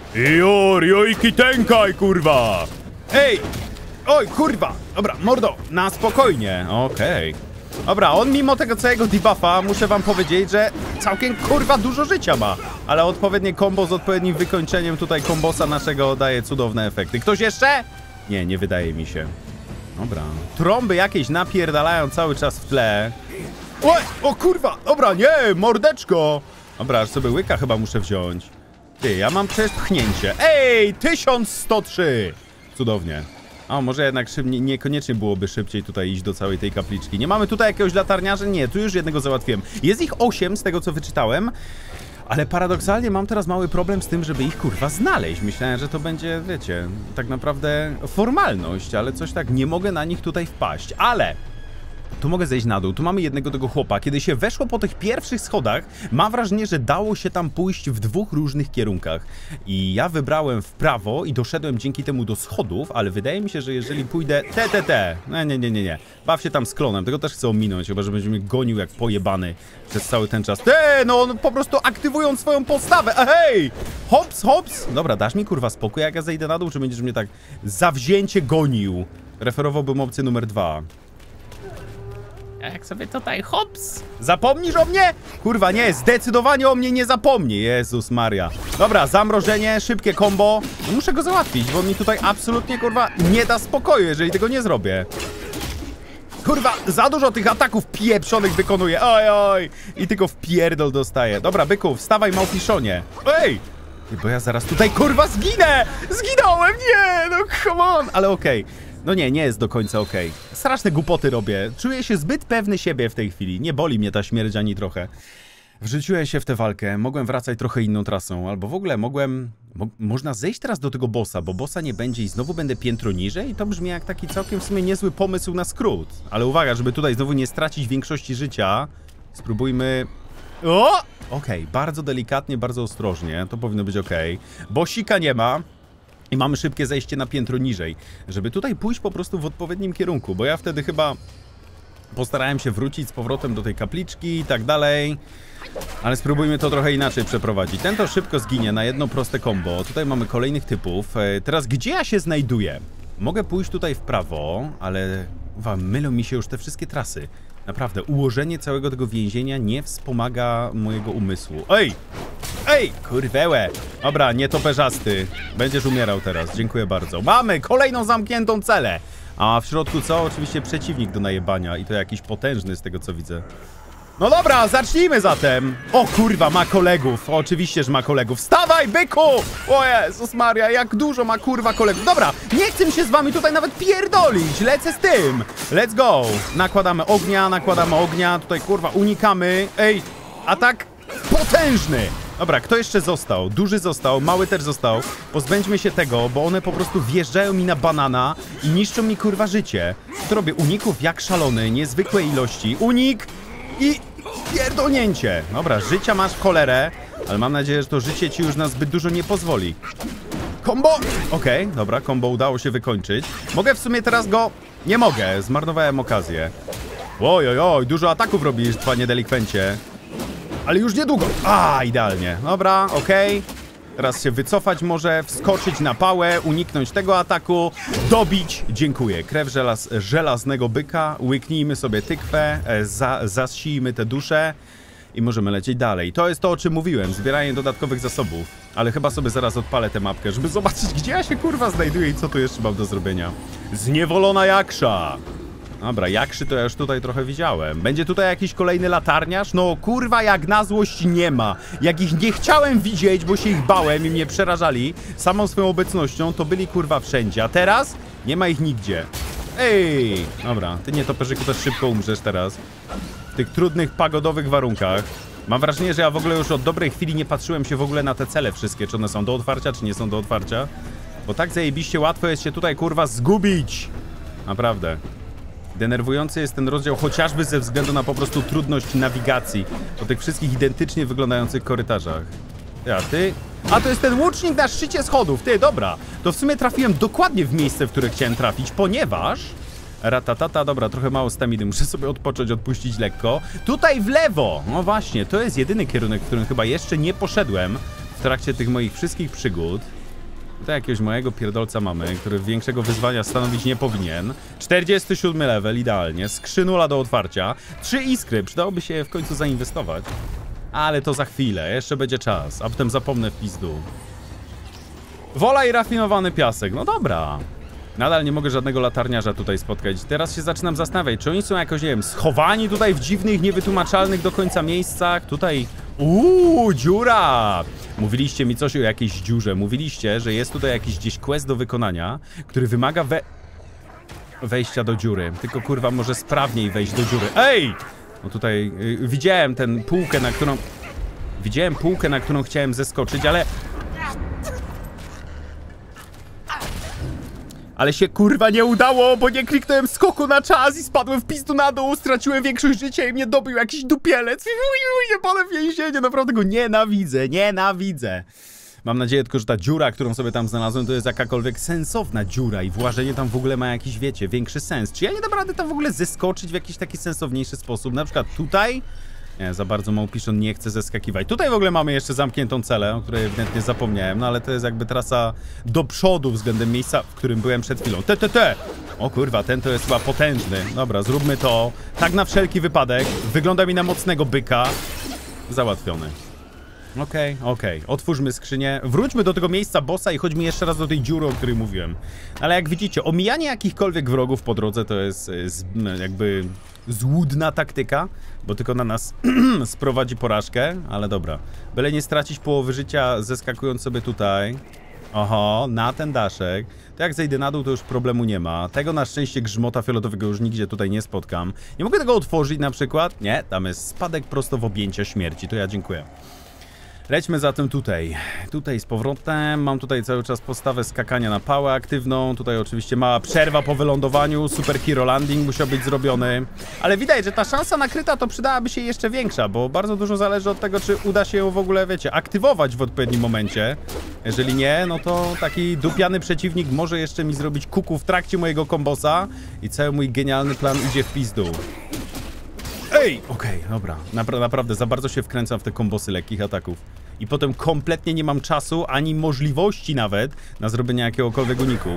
Jor, jojki tękaj, kurwa! Ej! Oj, kurwa! Dobra, mordo, na spokojnie. Okej. Okay. Dobra, on mimo tego całego debuffa, muszę wam powiedzieć, że całkiem, kurwa, dużo życia ma. Ale odpowiednie combo z odpowiednim wykończeniem tutaj kombosa naszego daje cudowne efekty. Ktoś jeszcze? Nie, nie wydaje mi się. Dobra. Trąby jakieś napierdalają cały czas w tle. Oj, o kurwa! Dobra, nie, mordeczko! Dobra, aż sobie łyka chyba muszę wziąć. Ty, ja mam przecież pchnięcie. Ej, tysiąc sto trzy! Cudownie. A może jednak szyb... nie, niekoniecznie byłoby szybciej tutaj iść do całej tej kapliczki. Nie mamy tutaj jakiegoś latarniarza? Nie, tu już jednego załatwiłem. Jest ich osiem z tego, co wyczytałem. Ale paradoksalnie mam teraz mały problem z tym, żeby ich kurwa znaleźć. Myślałem, że to będzie, wiecie, tak naprawdę formalność, ale coś tak, nie mogę na nich tutaj wpaść. Ale tu mogę zejść na dół, tu mamy jednego tego chłopa. Kiedy się weszło po tych pierwszych schodach, mam wrażenie, że dało się tam pójść w dwóch różnych kierunkach. I ja wybrałem w prawo i doszedłem dzięki temu do schodów, ale wydaje mi się, że jeżeli pójdę te, te, te, nie, nie, nie, nie, nie, baw się tam z klonem, tego też chcę ominąć, chyba że będzie mnie gonił jak pojebany przez cały ten czas. Te, no on po prostu aktywując swoją postawę, a hej! Hops, hops! Dobra, dasz mi kurwa spokój, jak ja zejdę na dół, czy będziesz mnie tak zawzięcie gonił? Referowałbym opcję numer dwa. Jak sobie tutaj hops. Zapomnisz o mnie? Kurwa nie, zdecydowanie o mnie nie zapomni. Jezus Maria. Dobra, zamrożenie, szybkie combo. No muszę go załatwić, bo mi tutaj absolutnie kurwa nie da spokoju, jeżeli tego nie zrobię. Kurwa, za dużo tych ataków pieprzonych wykonuję. Oj, oj. I tylko w pierdol dostaję. Dobra, byku, wstawaj małpiszonie. Ej! Bo ja zaraz tutaj kurwa zginę! Zginąłem, nie! No come on! Ale okej. Okay. No nie, nie jest do końca okej. Okay. Straszne głupoty robię. Czuję się zbyt pewny siebie w tej chwili. Nie boli mnie ta śmierć ani trochę. Wrzuciłem się w tę walkę. Mogłem wracać trochę inną trasą. Albo w ogóle mogłem... Mo można zejść teraz do tego bossa, bo bossa nie będzie i znowu będę piętro niżej. I to brzmi jak taki całkiem w sumie niezły pomysł na skrót. Ale uwaga, żeby tutaj znowu nie stracić większości życia. Spróbujmy... O! Okej, okay. Bardzo delikatnie, bardzo ostrożnie. To powinno być okej. Okay. Bossika nie ma. I mamy szybkie zejście na piętro niżej, żeby tutaj pójść po prostu w odpowiednim kierunku, bo ja wtedy chyba postarałem się wrócić z powrotem do tej kapliczki i tak dalej, ale spróbujmy to trochę inaczej przeprowadzić. Ten to szybko zginie na jedno proste combo. Tutaj mamy kolejnych typów. Teraz gdzie ja się znajduję? Mogę pójść tutaj w prawo, ale wam mylą mi się już te wszystkie trasy. Naprawdę, ułożenie całego tego więzienia nie wspomaga mojego umysłu. Ej! Ej! Kurwełe! Dobra, nietoperzasty. Będziesz umierał teraz, dziękuję bardzo. Mamy kolejną zamkniętą celę! A w środku co? Oczywiście przeciwnik do najebania i to jakiś potężny z tego co widzę. No dobra, zacznijmy zatem! O kurwa, ma kolegów! Oczywiście, że ma kolegów. Wstawaj, byku! O Jezus Maria, jak dużo ma kurwa kolegów. Dobra, nie chcę mi się z wami tutaj nawet pierdolić. Lecę z tym. Let's go. Nakładamy ognia, nakładamy ognia. Tutaj kurwa unikamy. Ej, atak potężny! Dobra, kto jeszcze został? Duży został, mały też został. Pozbędźmy się tego, bo one po prostu wjeżdżają mi na banana i niszczą mi kurwa życie. To robię uników jak szalony, niezwykłe ilości. Unik i pierdolnięcie. Dobra, życia masz w cholerę, ale mam nadzieję, że to życie ci już na zbyt dużo nie pozwoli. Combo! Okej, okay, dobra, combo udało się wykończyć. Mogę w sumie teraz go... Nie mogę, zmarnowałem okazję. Oj, oj, oj, dużo ataków robisz, panie delikwencie. Ale już niedługo. A, idealnie. Dobra, okej. Okay. Teraz się wycofać może, wskoczyć na pałę, uniknąć tego ataku, dobić. Dziękuję. Krew żelaz, żelaznego byka. Łyknijmy sobie tykwę, za, zasijmy te dusze i możemy lecieć dalej. To jest to, o czym mówiłem. Zbieranie dodatkowych zasobów. Ale chyba sobie zaraz odpalę tę mapkę, żeby zobaczyć, gdzie ja się kurwa znajduję i co tu jeszcze mam do zrobienia. Zniewolona jaksza. Dobra, jakszy to ja już tutaj trochę widziałem. Będzie tutaj jakiś kolejny latarniarz? No kurwa, jak na złość nie ma. Jak ich nie chciałem widzieć, bo się ich bałem i mnie przerażali samą swoją obecnością, to byli kurwa wszędzie. A teraz nie ma ich nigdzie. Ej! Dobra, ty nietoperzyku też szybko umrzesz teraz. W tych trudnych, pagodowych warunkach. Mam wrażenie, że ja w ogóle już od dobrej chwili nie patrzyłem się w ogóle na te cele wszystkie. Czy one są do otwarcia, czy nie są do otwarcia. Bo tak zajebiście łatwo jest się tutaj kurwa zgubić. Naprawdę. Denerwujący jest ten rozdział chociażby ze względu na po prostu trudność nawigacji po tych wszystkich identycznie wyglądających korytarzach. Ja, ty? A to jest ten łucznik na szczycie schodów. Ty, dobra. To w sumie trafiłem dokładnie w miejsce, w które chciałem trafić, ponieważ... Ratatata, dobra, trochę mało staminy. Muszę sobie odpocząć, odpuścić lekko. Tutaj w lewo! No właśnie, to jest jedyny kierunek, w którym chyba jeszcze nie poszedłem w trakcie tych moich wszystkich przygód. Tutaj jakiegoś mojego pierdolca mamy, który większego wyzwania stanowić nie powinien. czterdziesty siódmy level, idealnie. Skrzynula do otwarcia. Trzy iskry, przydałoby się w końcu zainwestować. Ale to za chwilę, jeszcze będzie czas. A potem zapomnę w pizdu. Wola i rafinowany piasek, no dobra. Nadal nie mogę żadnego latarniarza tutaj spotkać. Teraz się zaczynam zastanawiać, czy oni są jakoś, nie wiem, schowani tutaj w dziwnych, niewytłumaczalnych do końca miejscach. Tutaj... Uuu, dziura! Mówiliście mi coś o jakiejś dziurze. Mówiliście, że jest tutaj jakiś gdzieś quest do wykonania, który wymaga we... wejścia do dziury. Tylko kurwa może sprawniej wejść do dziury. Ej! No tutaj yy, widziałem tę półkę, na którą... Widziałem półkę, na którą chciałem zeskoczyć, ale... Ale się kurwa nie udało, bo nie kliknąłem skoku na czas i spadłem w pizdu na dół, straciłem większość życia i mnie dobił jakiś dupielec. Jebane więzienie, naprawdę go nienawidzę, nienawidzę. Mam nadzieję tylko, że ta dziura, którą sobie tam znalazłem, to jest jakakolwiek sensowna dziura i włażenie tam w ogóle ma jakiś, wiecie, większy sens. Czy ja nie dam rady tam w ogóle zeskoczyć w jakiś taki sensowniejszy sposób? Na przykład tutaj... Nie, za bardzo Małpiszon nie chce zeskakiwać. Tutaj w ogóle mamy jeszcze zamkniętą celę, o której ewidentnie zapomniałem, no ale to jest jakby trasa do przodu względem miejsca, w którym byłem przed chwilą. Te, te, te! O kurwa, ten to jest chyba potężny. Dobra, zróbmy to. Tak na wszelki wypadek. Wygląda mi na mocnego byka. Załatwiony. Okej, okay, okej. Okay. Otwórzmy skrzynię. Wróćmy do tego miejsca bossa i chodźmy jeszcze raz do tej dziury, o której mówiłem. Ale jak widzicie, omijanie jakichkolwiek wrogów po drodze to jest z, jakby złudna taktyka, bo tylko na nas sprowadzi porażkę, ale dobra. Byle nie stracić połowy życia, zeskakując sobie tutaj. Oho, na ten daszek. To jak zejdę na dół, to już problemu nie ma. Tego na szczęście grzmota fioletowego już nigdzie tutaj nie spotkam. Nie mogę tego otworzyć na przykład? Nie, tam jest spadek prosto w objęcia śmierci. To ja dziękuję. Lećmy zatem tutaj. Tutaj z powrotem. Mam tutaj cały czas postawę skakania na pałę aktywną. Tutaj oczywiście mała przerwa po wylądowaniu. Super Hero Landing musiał być zrobiony. Ale widać, że ta szansa nakryta to przydałaby się jeszcze większa, bo bardzo dużo zależy od tego, czy uda się ją w ogóle, wiecie, aktywować w odpowiednim momencie. Jeżeli nie, no to taki dupiany przeciwnik może jeszcze mi zrobić kuku w trakcie mojego kombosa i cały mój genialny plan idzie w pizdu. Ej! Okej, okay, dobra. Napra naprawdę za bardzo się wkręcam w te kombosy lekkich ataków. I potem kompletnie nie mam czasu, ani możliwości nawet na zrobienie jakiegokolwiek uniku.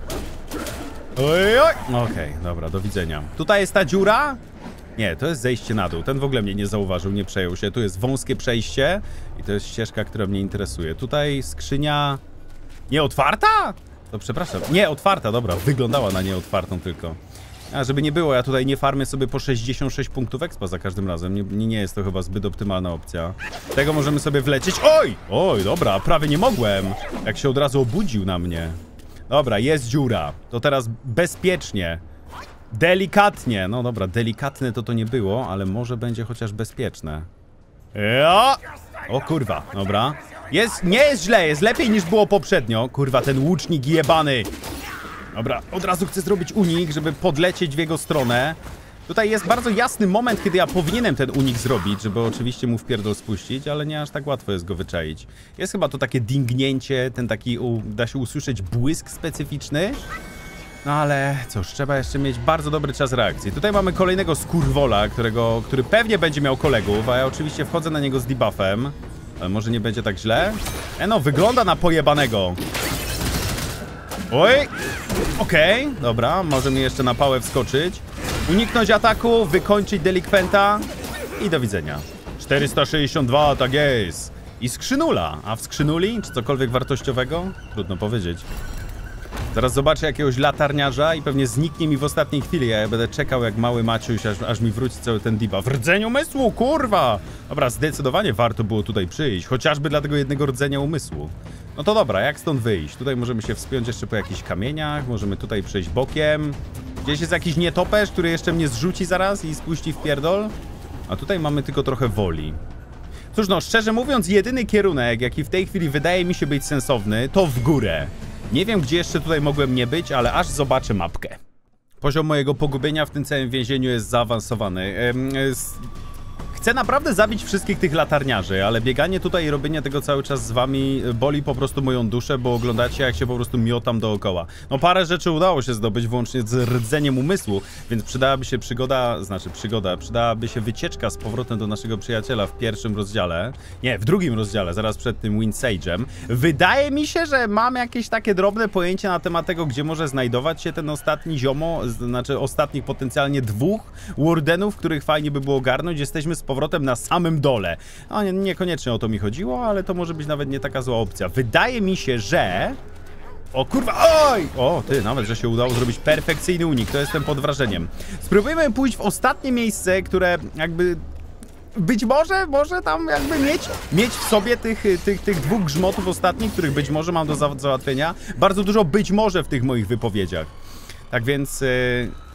Oj, oj! Okej, okay, dobra, do widzenia. Tutaj jest ta dziura? Nie, to jest zejście na dół. Ten w ogóle mnie nie zauważył, nie przejął się. Tu jest wąskie przejście i to jest ścieżka, która mnie interesuje. Tutaj skrzynia... Nie otwarta? To przepraszam. Nie, otwarta, dobra. Wyglądała na nieotwartą tylko. A żeby nie było, ja tutaj nie farmię sobie po sześćdziesiąt sześć punktów expa za każdym razem. Nie, nie jest to chyba zbyt optymalna opcja. Tego możemy sobie wlecieć. Oj! Oj, dobra, prawie nie mogłem. Jak się od razu obudził na mnie. Dobra, jest dziura. To teraz bezpiecznie. Delikatnie. No dobra, delikatne to to nie było, ale może będzie chociaż bezpieczne. Ja! O kurwa, dobra. Jest, nie jest źle, jest lepiej niż było poprzednio. Kurwa, ten łucznik jebany. Dobra, od razu chcę zrobić unik, żeby podlecieć w jego stronę. Tutaj jest bardzo jasny moment, kiedy ja powinienem ten unik zrobić, żeby oczywiście mu w pierdol spuścić, ale nie aż tak łatwo jest go wyczaić. Jest chyba to takie dingnięcie, ten taki, u, da się usłyszeć błysk specyficzny. No ale cóż, trzeba jeszcze mieć bardzo dobry czas reakcji. Tutaj mamy kolejnego skurwola, którego, który pewnie będzie miał kolegów, a ja oczywiście wchodzę na niego z debuffem. Ale może nie będzie tak źle? E no, wygląda na pojebanego. Oj! Okej, okay, dobra, może mi jeszcze na pałę wskoczyć. Uniknąć ataku, wykończyć delikwenta i do widzenia. czterysta sześćdziesiąt dwa, tak jest. I skrzynula. A w skrzynuli? Czy cokolwiek wartościowego? Trudno powiedzieć. Zaraz zobaczę jakiegoś latarniarza i pewnie zniknie mi w ostatniej chwili, a ja będę czekał jak mały Maciuś, aż, aż mi wróci cały ten debuff. W rdzeniu umysłu, kurwa! Dobra, zdecydowanie warto było tutaj przyjść, chociażby dla tego jednego rdzenia umysłu. No to dobra, jak stąd wyjść? Tutaj możemy się wspiąć jeszcze po jakichś kamieniach, możemy tutaj przejść bokiem. Gdzieś jest jakiś nietoperz, który jeszcze mnie zrzuci zaraz i spuści w pierdol. A tutaj mamy tylko trochę woli. Cóż no, szczerze mówiąc, jedyny kierunek, jaki w tej chwili wydaje mi się być sensowny, to w górę. Nie wiem, gdzie jeszcze tutaj mogłem nie być, ale aż zobaczę mapkę. Poziom mojego pogubienia w tym całym więzieniu jest zaawansowany. Chcę naprawdę zabić wszystkich tych latarniarzy, ale bieganie tutaj i robienie tego cały czas z wami boli po prostu moją duszę, bo oglądacie, jak się po prostu miotam dookoła. No parę rzeczy udało się zdobyć wyłącznie z rdzeniem umysłu, więc przydałaby się przygoda, znaczy przygoda, przydałaby się wycieczka z powrotem do naszego przyjaciela w pierwszym rozdziale. Nie, w drugim rozdziale, zaraz przed tym Windsage'em. Wydaje mi się, że mam jakieś takie drobne pojęcie na temat tego, gdzie może znajdować się ten ostatni ziomo, znaczy ostatnich potencjalnie dwóch wardenów, których fajnie by było ogarnąć. Jesteśmy z powrotem na samym dole. No, nie, niekoniecznie o to mi chodziło, ale to może być nawet nie taka zła opcja. Wydaje mi się, że... O kurwa, oj! O, ty, nawet, że się udało zrobić perfekcyjny unik, to jestem pod wrażeniem. Spróbujemy pójść w ostatnie miejsce, które jakby... Być może, może tam jakby mieć, mieć w sobie tych, tych, tych dwóch grzmotów ostatnich, których być może mam do za załatwienia. Bardzo dużo być może w tych moich wypowiedziach. Tak więc... Yy...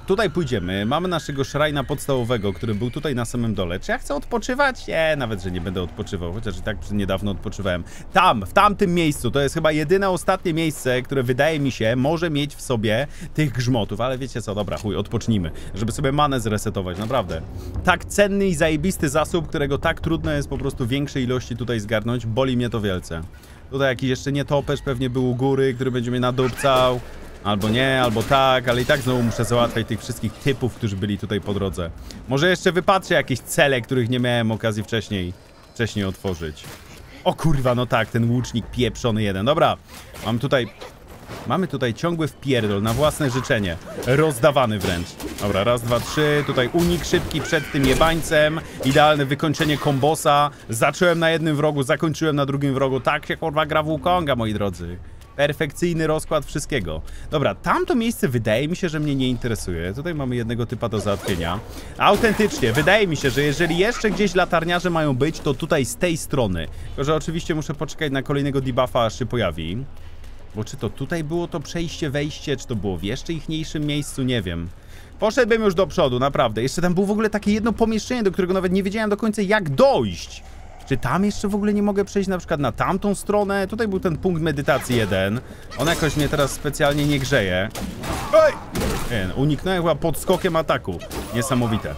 tutaj pójdziemy. Mamy naszego szrajna podstawowego, który był tutaj na samym dole. Czy ja chcę odpoczywać? Nie, nawet, że nie będę odpoczywał, chociaż i tak niedawno odpoczywałem. Tam, w tamtym miejscu, to jest chyba jedyne ostatnie miejsce, które wydaje mi się może mieć w sobie tych grzmotów, ale wiecie co, dobra, chuj, odpocznijmy, żeby sobie manę zresetować, naprawdę. Tak cenny i zajebisty zasób, którego tak trudno jest po prostu większej ilości tutaj zgarnąć, boli mnie to wielce. Tutaj jakiś jeszcze nietoperz pewnie był u góry, który będzie mnie nadupcał. Albo nie, albo tak, ale i tak znowu muszę załatwiać tych wszystkich typów, którzy byli tutaj po drodze. Może jeszcze wypatrzę jakieś cele, których nie miałem okazji wcześniej, wcześniej otworzyć. O kurwa, no tak, ten łucznik pieprzony jeden. Dobra, mam tutaj... Mamy tutaj ciągły wpierdol na własne życzenie. Rozdawany wręcz. Dobra, raz, dwa, trzy. Tutaj unik szybki przed tym jebańcem. Idealne wykończenie kombosa. Zacząłem na jednym wrogu, zakończyłem na drugim wrogu. Tak się kurwa gra w Wukonga, moi drodzy. Perfekcyjny rozkład wszystkiego. Dobra, tamto miejsce wydaje mi się, że mnie nie interesuje. Tutaj mamy jednego typa do załatwienia. Autentycznie, wydaje mi się, że jeżeli jeszcze gdzieś latarniarze mają być, to tutaj z tej strony. Tylko że oczywiście muszę poczekać na kolejnego debuffa, aż się pojawi. Bo czy to tutaj było to przejście, wejście, czy to było w jeszcze ichniejszym miejscu, nie wiem. Poszedłbym już do przodu, naprawdę. Jeszcze tam było w ogóle takie jedno pomieszczenie, do którego nawet nie wiedziałem do końca jak dojść. Czy tam jeszcze w ogóle nie mogę przejść na przykład na tamtą stronę? Tutaj był ten punkt medytacji jeden. On jakoś mnie teraz specjalnie nie grzeje. Oj! Nie, uniknąłem chyba podskokiem ataku. Niesamowite.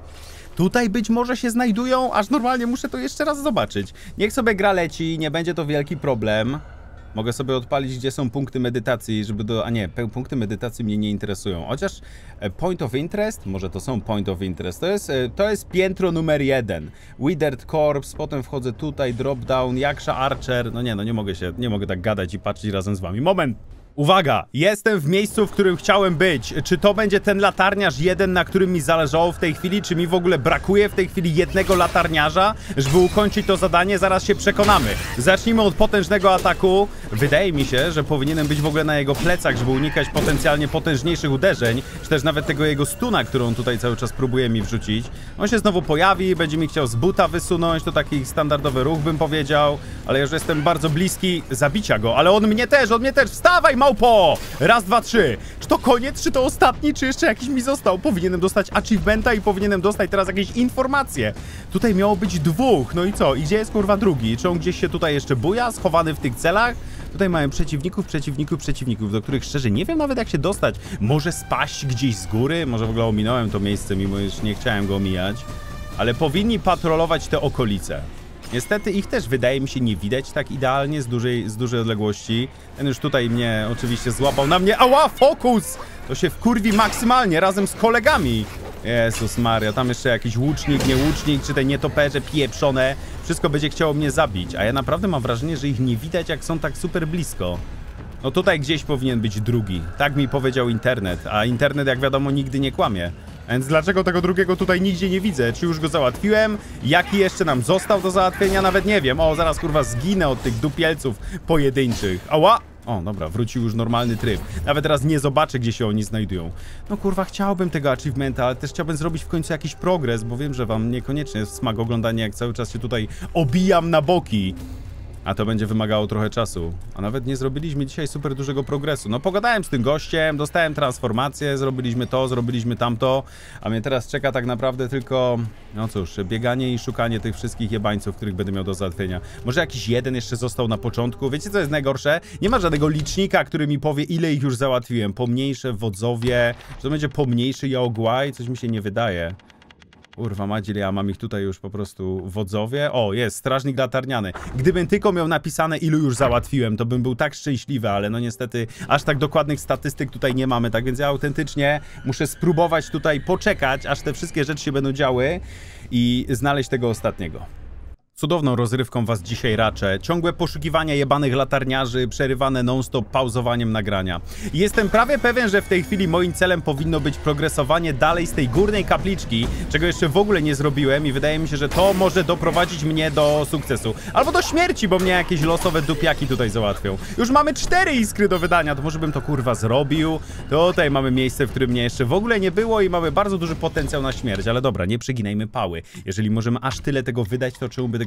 Tutaj być może się znajdują, aż normalnie muszę to jeszcze raz zobaczyć. Niech sobie gra leci, nie będzie to wielki problem. Mogę sobie odpalić, gdzie są punkty medytacji, żeby do... A nie, punkty medytacji mnie nie interesują. Chociaż point of interest, może to są point of interest, to jest, to jest piętro numer jeden. Withered Corpse, potem wchodzę tutaj, drop down, Yaksha Archer. No nie, no nie mogę się, nie mogę tak gadać i patrzeć razem z wami. Moment! Uwaga! Jestem w miejscu, w którym chciałem być. Czy to będzie ten latarniarz jeden, na którym mi zależało w tej chwili? Czy mi w ogóle brakuje w tej chwili jednego latarniarza, żeby ukończyć to zadanie? Zaraz się przekonamy. Zacznijmy od potężnego ataku. Wydaje mi się, że powinienem być w ogóle na jego plecach, żeby unikać potencjalnie potężniejszych uderzeń, czy też nawet tego jego stuna, którą on tutaj cały czas próbuje mi wrzucić. On się znowu pojawi, będzie mi chciał z buta wysunąć, to taki standardowy ruch bym powiedział, ale już jestem bardzo bliski zabicia go, ale on mnie też, on mnie też, wstawaj, małpo! Raz, dwa, trzy. Czy to koniec, czy to ostatni, czy jeszcze jakiś mi został? Powinienem dostać achievementa i powinienem dostać teraz jakieś informacje. Tutaj miało być dwóch, no i co? I gdzie jest kurwa drugi? Czy on gdzieś się tutaj jeszcze buja, schowany w tych celach? Tutaj mają przeciwników, przeciwników, przeciwników, do których szczerze nie wiem nawet jak się dostać. Może spaść gdzieś z góry? Może w ogóle ominąłem to miejsce, mimo iż nie chciałem go omijać. Ale powinni patrolować te okolice. Niestety ich też wydaje mi się nie widać tak idealnie z dużej, z dużej odległości. Ten już tutaj mnie oczywiście złapał na mnie. Ała, fokus! To się wkurwi maksymalnie razem z kolegami. Jezus Maria, tam jeszcze jakiś łucznik, nie łucznik, czy te nietoperze pieprzone. Wszystko będzie chciało mnie zabić, a ja naprawdę mam wrażenie, że ich nie widać, jak są tak super blisko. No tutaj gdzieś powinien być drugi. Tak mi powiedział internet, a internet, jak wiadomo, nigdy nie kłamie. Więc dlaczego tego drugiego tutaj nigdzie nie widzę? Czy już go załatwiłem? Jaki jeszcze nam został do załatwienia? Nawet nie wiem. O, zaraz kurwa zginę od tych dupielców pojedynczych. Ała! O, dobra, wrócił już normalny tryb. Nawet teraz nie zobaczę, gdzie się oni znajdują. No kurwa, chciałbym tego achievementa, ale też chciałbym zrobić w końcu jakiś progres, bo wiem, że wam niekoniecznie jest smak oglądania, jak cały czas się tutaj obijam na boki. A to będzie wymagało trochę czasu. A nawet nie zrobiliśmy dzisiaj super dużego progresu. No pogadałem z tym gościem, dostałem transformację, zrobiliśmy to, zrobiliśmy tamto. A mnie teraz czeka tak naprawdę tylko, no cóż, bieganie i szukanie tych wszystkich jebańców, których będę miał do załatwienia. Może jakiś jeden jeszcze został na początku. Wiecie co jest najgorsze? Nie ma żadnego licznika, który mi powie, ile ich już załatwiłem. Pomniejsze wodzowie, czy to będzie pomniejszy Yaoguai? Coś mi się nie wydaje. Kurwa madzil, ja mam ich tutaj już po prostu wodzowie. O, jest, strażnik latarniany. Gdybym tylko miał napisane, ilu już załatwiłem, to bym był tak szczęśliwy, ale no niestety aż tak dokładnych statystyk tutaj nie mamy, tak więc ja autentycznie muszę spróbować tutaj poczekać, aż te wszystkie rzeczy się będą działy i znaleźć tego ostatniego. Cudowną rozrywką was dzisiaj raczę. Ciągłe poszukiwania jebanych latarniarzy, przerywane non-stop pauzowaniem nagrania. Jestem prawie pewien, że w tej chwili moim celem powinno być progresowanie dalej z tej górnej kapliczki, czego jeszcze w ogóle nie zrobiłem i wydaje mi się, że to może doprowadzić mnie do sukcesu. Albo do śmierci, bo mnie jakieś losowe dupiaki tutaj załatwią. Już mamy cztery iskry do wydania, to może bym to kurwa zrobił. Tutaj mamy miejsce, w którym mnie jeszcze w ogóle nie było i mamy bardzo duży potencjał na śmierć, ale dobra, nie przeginajmy pały. Jeżeli możemy aż tyle tego wydać, to czemu by tego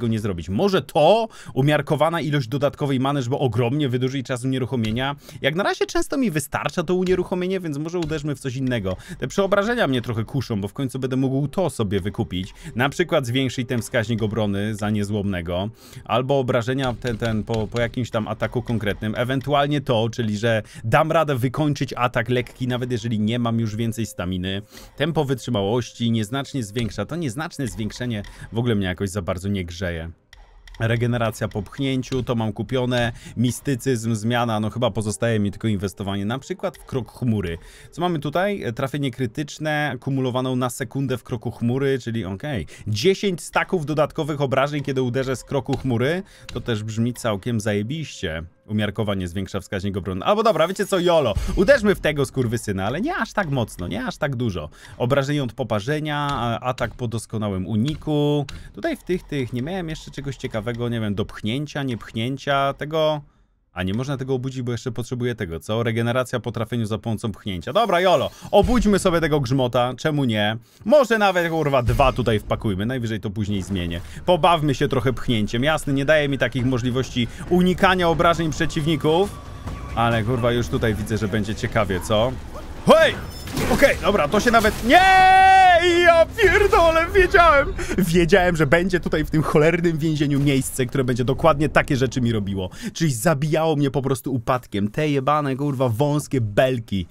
tego nie zrobić. Może to umiarkowana ilość dodatkowej many, żeby ogromnie wydłużyć czas unieruchomienia. Jak na razie często mi wystarcza to unieruchomienie, więc może uderzmy w coś innego. Te przeobrażenia mnie trochę kuszą, bo w końcu będę mógł to sobie wykupić. Na przykład zwiększyć ten wskaźnik obrony za niezłomnego, albo obrażenia ten, ten po, po jakimś tam ataku konkretnym. Ewentualnie to, czyli że dam radę wykończyć atak lekki, nawet jeżeli nie mam już więcej staminy. Tempo wytrzymałości nieznacznie zwiększa. To nieznaczne zwiększenie w ogóle mnie jakoś za bardzo nie grzeje. Regeneracja po pchnięciu, to mam kupione. Mistycyzm, zmiana, no chyba pozostaje mi tylko inwestowanie na przykład w krok chmury. Co mamy tutaj? Trafienie krytyczne, kumulowaną na sekundę w kroku chmury, czyli okej. Okay. dziesięć staków dodatkowych obrażeń, kiedy uderzę z kroku chmury. To też brzmi całkiem zajebiście. Umiarkowanie zwiększa wskaźnik obrony. Albo dobra, wiecie co, jolo, uderzmy w tego skurwysyna, ale nie aż tak mocno, nie aż tak dużo. Obrażenie od poparzenia, atak po doskonałym uniku. Tutaj w tych, tych nie miałem jeszcze czegoś ciekawego, nie wiem, do pchnięcia, nie pchnięcia, tego... A nie można tego obudzić, bo jeszcze potrzebuję tego, co? Regeneracja po trafieniu za pomocą pchnięcia. Dobra, jolo, obudźmy sobie tego grzmota, czemu nie? Może nawet, kurwa, dwa tutaj wpakujmy, najwyżej to później zmienię. Pobawmy się trochę pchnięciem, jasny, nie daje mi takich możliwości unikania obrażeń przeciwników. Ale, kurwa, już tutaj widzę, że będzie ciekawie, co? Hej! Okej, okay, dobra, to się nawet... Nie! Ja pierdolę, wiedziałem! Wiedziałem, że będzie tutaj w tym cholernym więzieniu miejsce, które będzie dokładnie takie rzeczy mi robiło. Czyli zabijało mnie po prostu upadkiem. Te jebane, kurwa, wąskie belki.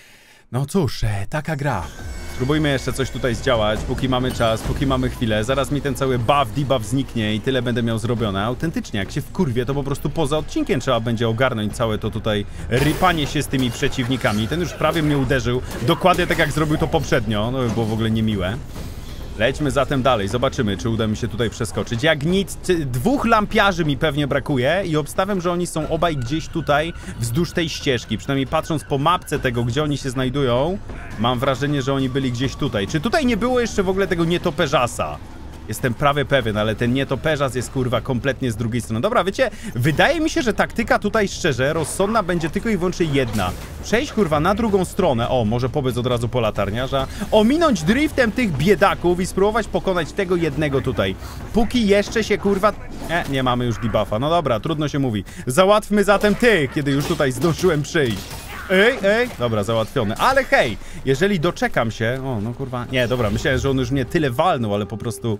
No cóż, taka gra. Spróbujmy jeszcze coś tutaj zdziałać, póki mamy czas, póki mamy chwilę. Zaraz mi ten cały buff, debuff zniknie i tyle będę miał zrobione. Autentycznie, jak się wkurwię, to po prostu poza odcinkiem trzeba będzie ogarnąć całe to tutaj rypanie się z tymi przeciwnikami. Ten już prawie mnie uderzył, dokładnie tak jak zrobił to poprzednio. No by było w ogóle niemiłe. Lećmy zatem dalej, zobaczymy, czy uda mi się tutaj przeskoczyć. Jak nic, dwóch lampiarzy mi pewnie brakuje i obstawiam, że oni są obaj gdzieś tutaj wzdłuż tej ścieżki. Przynajmniej patrząc po mapce tego, gdzie oni się znajdują, mam wrażenie, że oni byli gdzieś tutaj. Czy tutaj nie było jeszcze w ogóle tego nietoperzasa? Jestem prawie pewien, ale ten nietoperzas jest, kurwa, kompletnie z drugiej strony. Dobra, wiecie, wydaje mi się, że taktyka tutaj, szczerze, rozsądna będzie tylko i wyłącznie jedna. Przejść, kurwa, na drugą stronę. O, może pobiec od razu po latarniarza. Ominąć driftem tych biedaków i spróbować pokonać tego jednego tutaj. Póki jeszcze się, kurwa... Nie, nie mamy już debuffa. No dobra, trudno się mówi. Załatwmy zatem tych, kiedy już tutaj zdążyłem przyjść. Ej, ej, dobra, załatwiony. Ale hej, jeżeli doczekam się... O, no kurwa... Nie, dobra, myślałem, że on już mnie tyle walnął, ale po prostu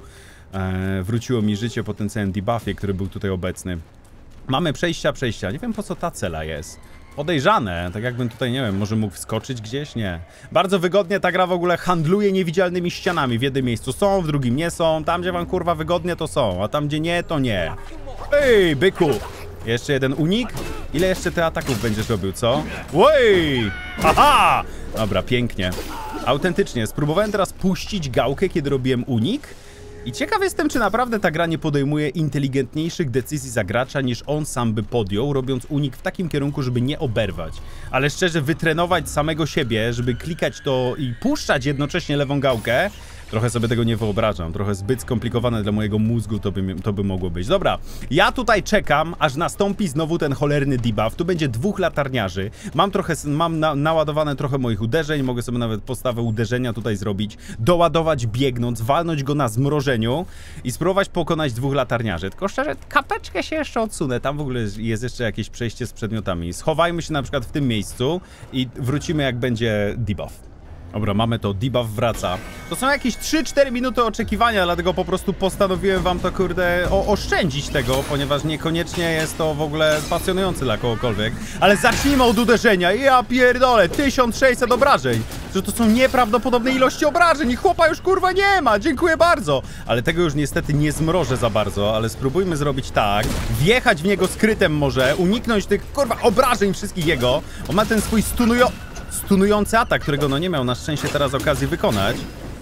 e, wróciło mi życie po tym całym debuffie, który był tutaj obecny. Mamy przejścia, przejścia. Nie wiem, po co ta cela jest. Podejrzane, tak jakbym tutaj, nie wiem, może mógł wskoczyć gdzieś? Nie. Bardzo wygodnie ta gra w ogóle handluje niewidzialnymi ścianami. W jednym miejscu są, w drugim nie są. Tam, gdzie wam, kurwa, wygodnie, to są. A tam, gdzie nie, to nie. Ej, byku! Jeszcze jeden unik? Ile jeszcze tych ataków będziesz robił, co? Oj! Haha! Dobra, pięknie. Autentycznie, spróbowałem teraz puścić gałkę, kiedy robiłem unik. I ciekaw jestem, czy naprawdę ta gra nie podejmuje inteligentniejszych decyzji za gracza, niż on sam by podjął, robiąc unik w takim kierunku, żeby nie oberwać. Ale szczerze, wytrenować samego siebie, żeby klikać to i puszczać jednocześnie lewą gałkę, trochę sobie tego nie wyobrażam. Trochę zbyt skomplikowane dla mojego mózgu to by, to by mogło być. Dobra, ja tutaj czekam, aż nastąpi znowu ten cholerny debuff. Tu będzie dwóch latarniarzy. Mam trochę, mam na, naładowane trochę moich uderzeń. Mogę sobie nawet postawę uderzenia tutaj zrobić. Doładować biegnąc, walnąć go na zmrożeniu i spróbować pokonać dwóch latarniarzy. Tylko szczerze, kapeczkę się jeszcze odsunę. Tam w ogóle jest jeszcze jakieś przejście z przedmiotami. Schowajmy się na przykład w tym miejscu i wrócimy, jak będzie debuff. Dobra, mamy to, debuff wraca. To są jakieś trzy cztery minuty oczekiwania, dlatego po prostu postanowiłem wam to, kurde, o, oszczędzić tego, ponieważ niekoniecznie jest to w ogóle pasjonujące dla kogokolwiek. Ale zacznijmy od uderzenia. Ja pierdolę, tysiąc sześćset obrażeń. Że to są nieprawdopodobne ilości obrażeń i chłopa już, kurwa, nie ma. Dziękuję bardzo. Ale tego już niestety nie zmrożę za bardzo, ale spróbujmy zrobić tak. Wjechać w niego skrytem może, uniknąć tych, kurwa, obrażeń wszystkich jego. On ma ten swój stunujący... stunujący atak, którego no nie miał na szczęście teraz okazji wykonać.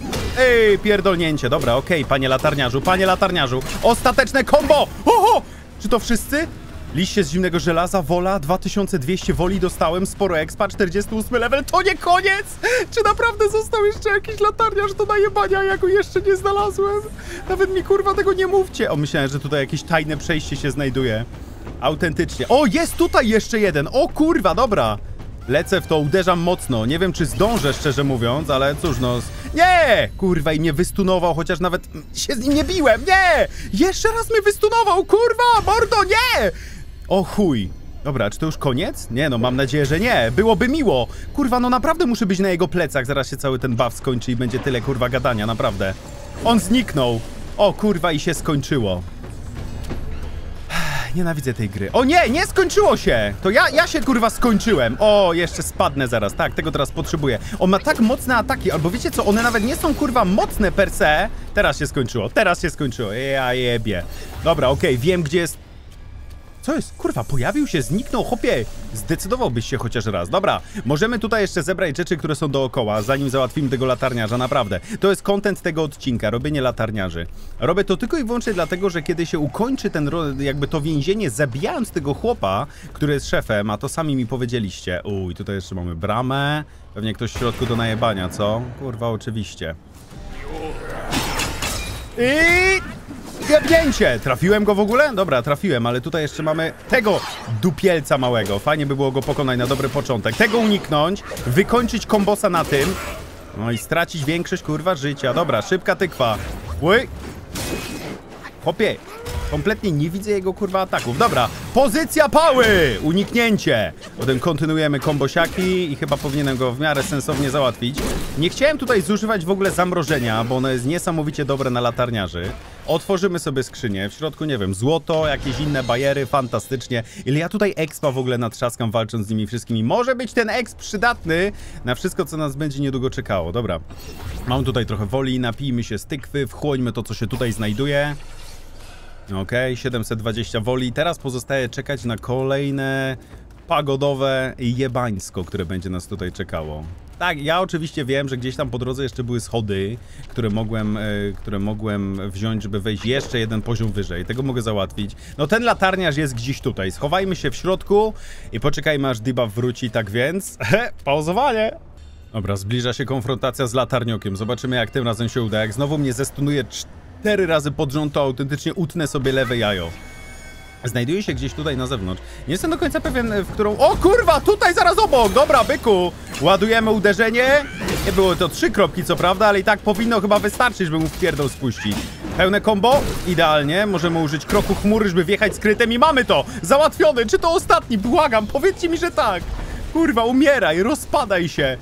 Ej, pierdolnięcie. Dobra, okej, okay, panie latarniarzu, panie latarniarzu. Ostateczne combo! Oho! Czy to wszyscy? Liście z zimnego żelaza, wola, dwa tysiące dwieście woli dostałem, sporo expa, czterdziesty ósmy level, to nie koniec! Czy naprawdę został jeszcze jakiś latarniarz do najebania, ja go jeszcze nie znalazłem? Nawet mi, kurwa, tego nie mówcie. O, myślałem, że tutaj jakieś tajne przejście się znajduje. Autentycznie. O, jest tutaj jeszcze jeden! O, kurwa, dobra! Lecę w to, uderzam mocno. Nie wiem, czy zdążę, szczerze mówiąc, ale cóż, no... Nie! Kurwa, i mnie wystunował, chociaż nawet się z nim nie biłem. Nie! Jeszcze raz mnie wystunował, kurwa! Mordo, nie! O chuj. Dobra, czy to już koniec? Nie no, mam nadzieję, że nie. Byłoby miło. Kurwa, no naprawdę muszę być na jego plecach. Zaraz się cały ten buff skończy i będzie tyle, kurwa, gadania, naprawdę. On zniknął. O, kurwa, i się skończyło. Nienawidzę tej gry. O nie, nie skończyło się! To ja, ja się, kurwa, skończyłem. O, jeszcze spadnę zaraz. Tak, tego teraz potrzebuję. On ma tak mocne ataki, albo wiecie co, one nawet nie są, kurwa, mocne per se. Teraz się skończyło, teraz się skończyło. Ja jebie. Dobra, okej, okay, wiem, gdzie jest... Co jest? Kurwa, pojawił się, zniknął, hopie! Zdecydowałbyś się chociaż raz. Dobra, możemy tutaj jeszcze zebrać rzeczy, które są dookoła, zanim załatwimy tego latarniarza, naprawdę. To jest content tego odcinka, robienie latarniarzy. Robię to tylko i wyłącznie dlatego, że kiedy się ukończy ten, jakby to więzienie, zabijając tego chłopa, który jest szefem, a to sami mi powiedzieliście. Uj, tutaj jeszcze mamy bramę. Pewnie ktoś w środku do najebania, co? Kurwa, oczywiście. I... Jebnięcie! Trafiłem go w ogóle? Dobra, trafiłem, ale tutaj jeszcze mamy tego dupielca małego. Fajnie by było go pokonać na dobry początek. Tego uniknąć, wykończyć kombosa na tym. No i stracić większość, kurwa, życia. Dobra, szybka tykwa. Ły! Chłopie, kompletnie nie widzę jego, kurwa, ataków. Dobra, pozycja pały! Uniknięcie! Potem kontynuujemy kombosiaki i chyba powinienem go w miarę sensownie załatwić. Nie chciałem tutaj zużywać w ogóle zamrożenia, bo ono jest niesamowicie dobre na latarniarzy. Otworzymy sobie skrzynię, w środku, nie wiem, złoto, jakieś inne bajery, fantastycznie. Ile ja tutaj expa w ogóle natrzaskam, walcząc z nimi wszystkimi. Może być ten exp przydatny na wszystko, co nas będzie niedługo czekało. Dobra, mam tutaj trochę woli, napijmy się z tykwy, wchłońmy to, co się tutaj znajduje. Okej, okay, siedemset dwadzieścia woli. Teraz pozostaje czekać na kolejne pagodowe jebańsko, które będzie nas tutaj czekało. Tak, ja oczywiście wiem, że gdzieś tam po drodze jeszcze były schody, które mogłem, e, które mogłem wziąć, żeby wejść jeszcze jeden poziom wyżej. Tego mogę załatwić. No ten latarniarz jest gdzieś tutaj. Schowajmy się w środku i poczekajmy, aż debuff wróci, tak więc... He, pauzowanie! Dobra, zbliża się konfrontacja z latarniokiem. Zobaczymy, jak tym razem się uda. Jak znowu mnie zestunuje cztery razy pod rząd, to autentycznie utnę sobie lewe jajo. Znajduje się gdzieś tutaj na zewnątrz. Nie jestem do końca pewien, w którą... O kurwa, tutaj zaraz obok! Dobra, byku! Ładujemy uderzenie. Nie było to trzy kropki, co prawda, ale i tak powinno chyba wystarczyć, żeby mu w pierdol spuścić. Pełne combo? Idealnie. Możemy użyć kroku chmury, żeby wjechać skrytem i mamy to! Załatwione! Czy to ostatni? Błagam, powiedzcie mi, że tak! Kurwa, umieraj, rozpadaj się!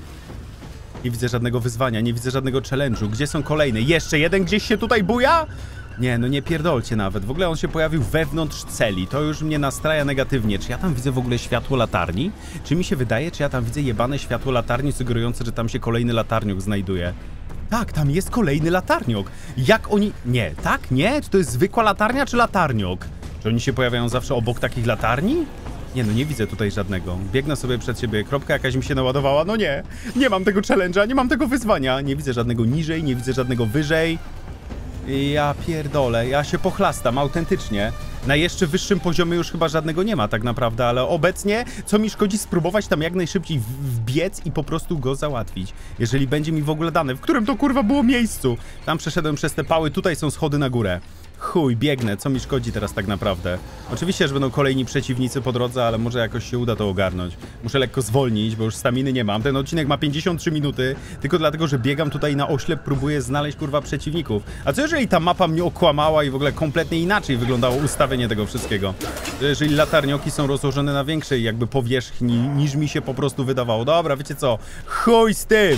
Nie widzę żadnego wyzwania, nie widzę żadnego challenge'u. Gdzie są kolejne? Jeszcze jeden gdzieś się tutaj buja? Nie, no nie pierdolcie nawet. W ogóle on się pojawił wewnątrz celi. To już mnie nastraja negatywnie. Czy ja tam widzę w ogóle światło latarni? Czy mi się wydaje, czy ja tam widzę jebane światło latarni, sugerujące, że tam się kolejny latarniok znajduje? Tak, tam jest kolejny latarniok. Jak oni... Nie, tak? Nie? Czy to jest zwykła latarnia, czy latarniok? Czy oni się pojawiają zawsze obok takich latarni? Nie, no nie widzę tutaj żadnego. Biegnę sobie przed siebie, kropka jakaś mi się naładowała. No nie, nie mam tego challenge'a, nie mam tego wyzwania. Nie widzę żadnego niżej, nie widzę żadnego wyżej. Ja pierdolę, ja się pochlastam, autentycznie. Na jeszcze wyższym poziomie już chyba żadnego nie ma tak naprawdę, ale obecnie co mi szkodzi spróbować tam jak najszybciej wbiec i po prostu go załatwić. Jeżeli będzie mi w ogóle dane, w którym to kurwa było miejscu. Tam przeszedłem przez te pały, tutaj są schody na górę. Chuj, biegnę, co mi szkodzi teraz tak naprawdę? Oczywiście, że będą kolejni przeciwnicy po drodze, ale może jakoś się uda to ogarnąć. Muszę lekko zwolnić, bo już staminy nie mam. Ten odcinek ma pięćdziesiąt trzy minuty, tylko dlatego, że biegam tutaj na oślep, próbuję znaleźć, kurwa, przeciwników. A co jeżeli ta mapa mnie okłamała i w ogóle kompletnie inaczej wyglądało ustawienie tego wszystkiego? To jeżeli latarnioki są rozłożone na większej jakby powierzchni, niż mi się po prostu wydawało. Dobra, wiecie co? Chuj z tym!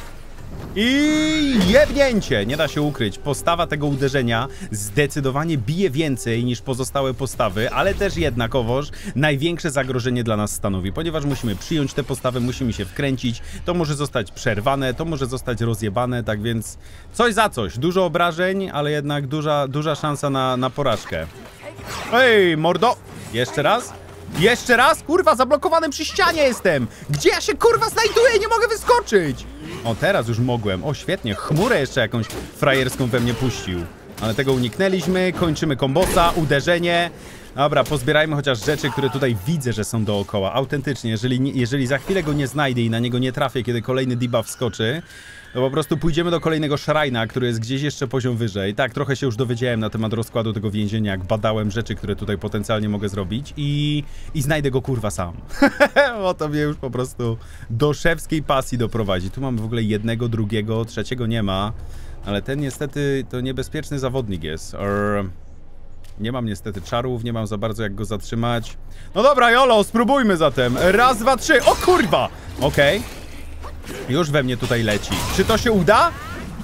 I jebnięcie! Nie da się ukryć. Postawa tego uderzenia zdecydowanie bije więcej niż pozostałe postawy, ale też jednakowoż największe zagrożenie dla nas stanowi, ponieważ musimy przyjąć tę postawę, musimy się wkręcić, to może zostać przerwane, to może zostać rozjebane, tak więc coś za coś. Dużo obrażeń, ale jednak duża, duża szansa na, na porażkę. Ej, mordo! Jeszcze raz? Jeszcze raz? Kurwa, zablokowany przy ścianie jestem! Gdzie ja się, kurwa, znajduję? Nie mogę wyskoczyć! O, teraz już mogłem. O, świetnie. Chmurę jeszcze jakąś frajerską we mnie puścił. Ale tego uniknęliśmy. Kończymy kombosa. Uderzenie. Dobra, pozbierajmy chociaż rzeczy, które tutaj widzę, że są dookoła. Autentycznie, jeżeli, nie, jeżeli za chwilę go nie znajdę i na niego nie trafię, kiedy kolejny debuff skoczy, to po prostu pójdziemy do kolejnego szrajna, który jest gdzieś jeszcze poziom wyżej. Tak, trochę się już dowiedziałem na temat rozkładu tego więzienia, jak badałem rzeczy, które tutaj potencjalnie mogę zrobić i, i znajdę go kurwa sam. Bo to mnie już po prostu do szewskiej pasji doprowadzi. Tu mamy w ogóle jednego, drugiego, trzeciego nie ma, ale ten niestety to niebezpieczny zawodnik jest. Or... Nie mam niestety czarów, nie mam za bardzo jak go zatrzymać. No dobra, jolo, spróbujmy zatem. Raz, dwa, trzy. O kurwa! Okej. Okay. Już we mnie tutaj leci. Czy to się uda?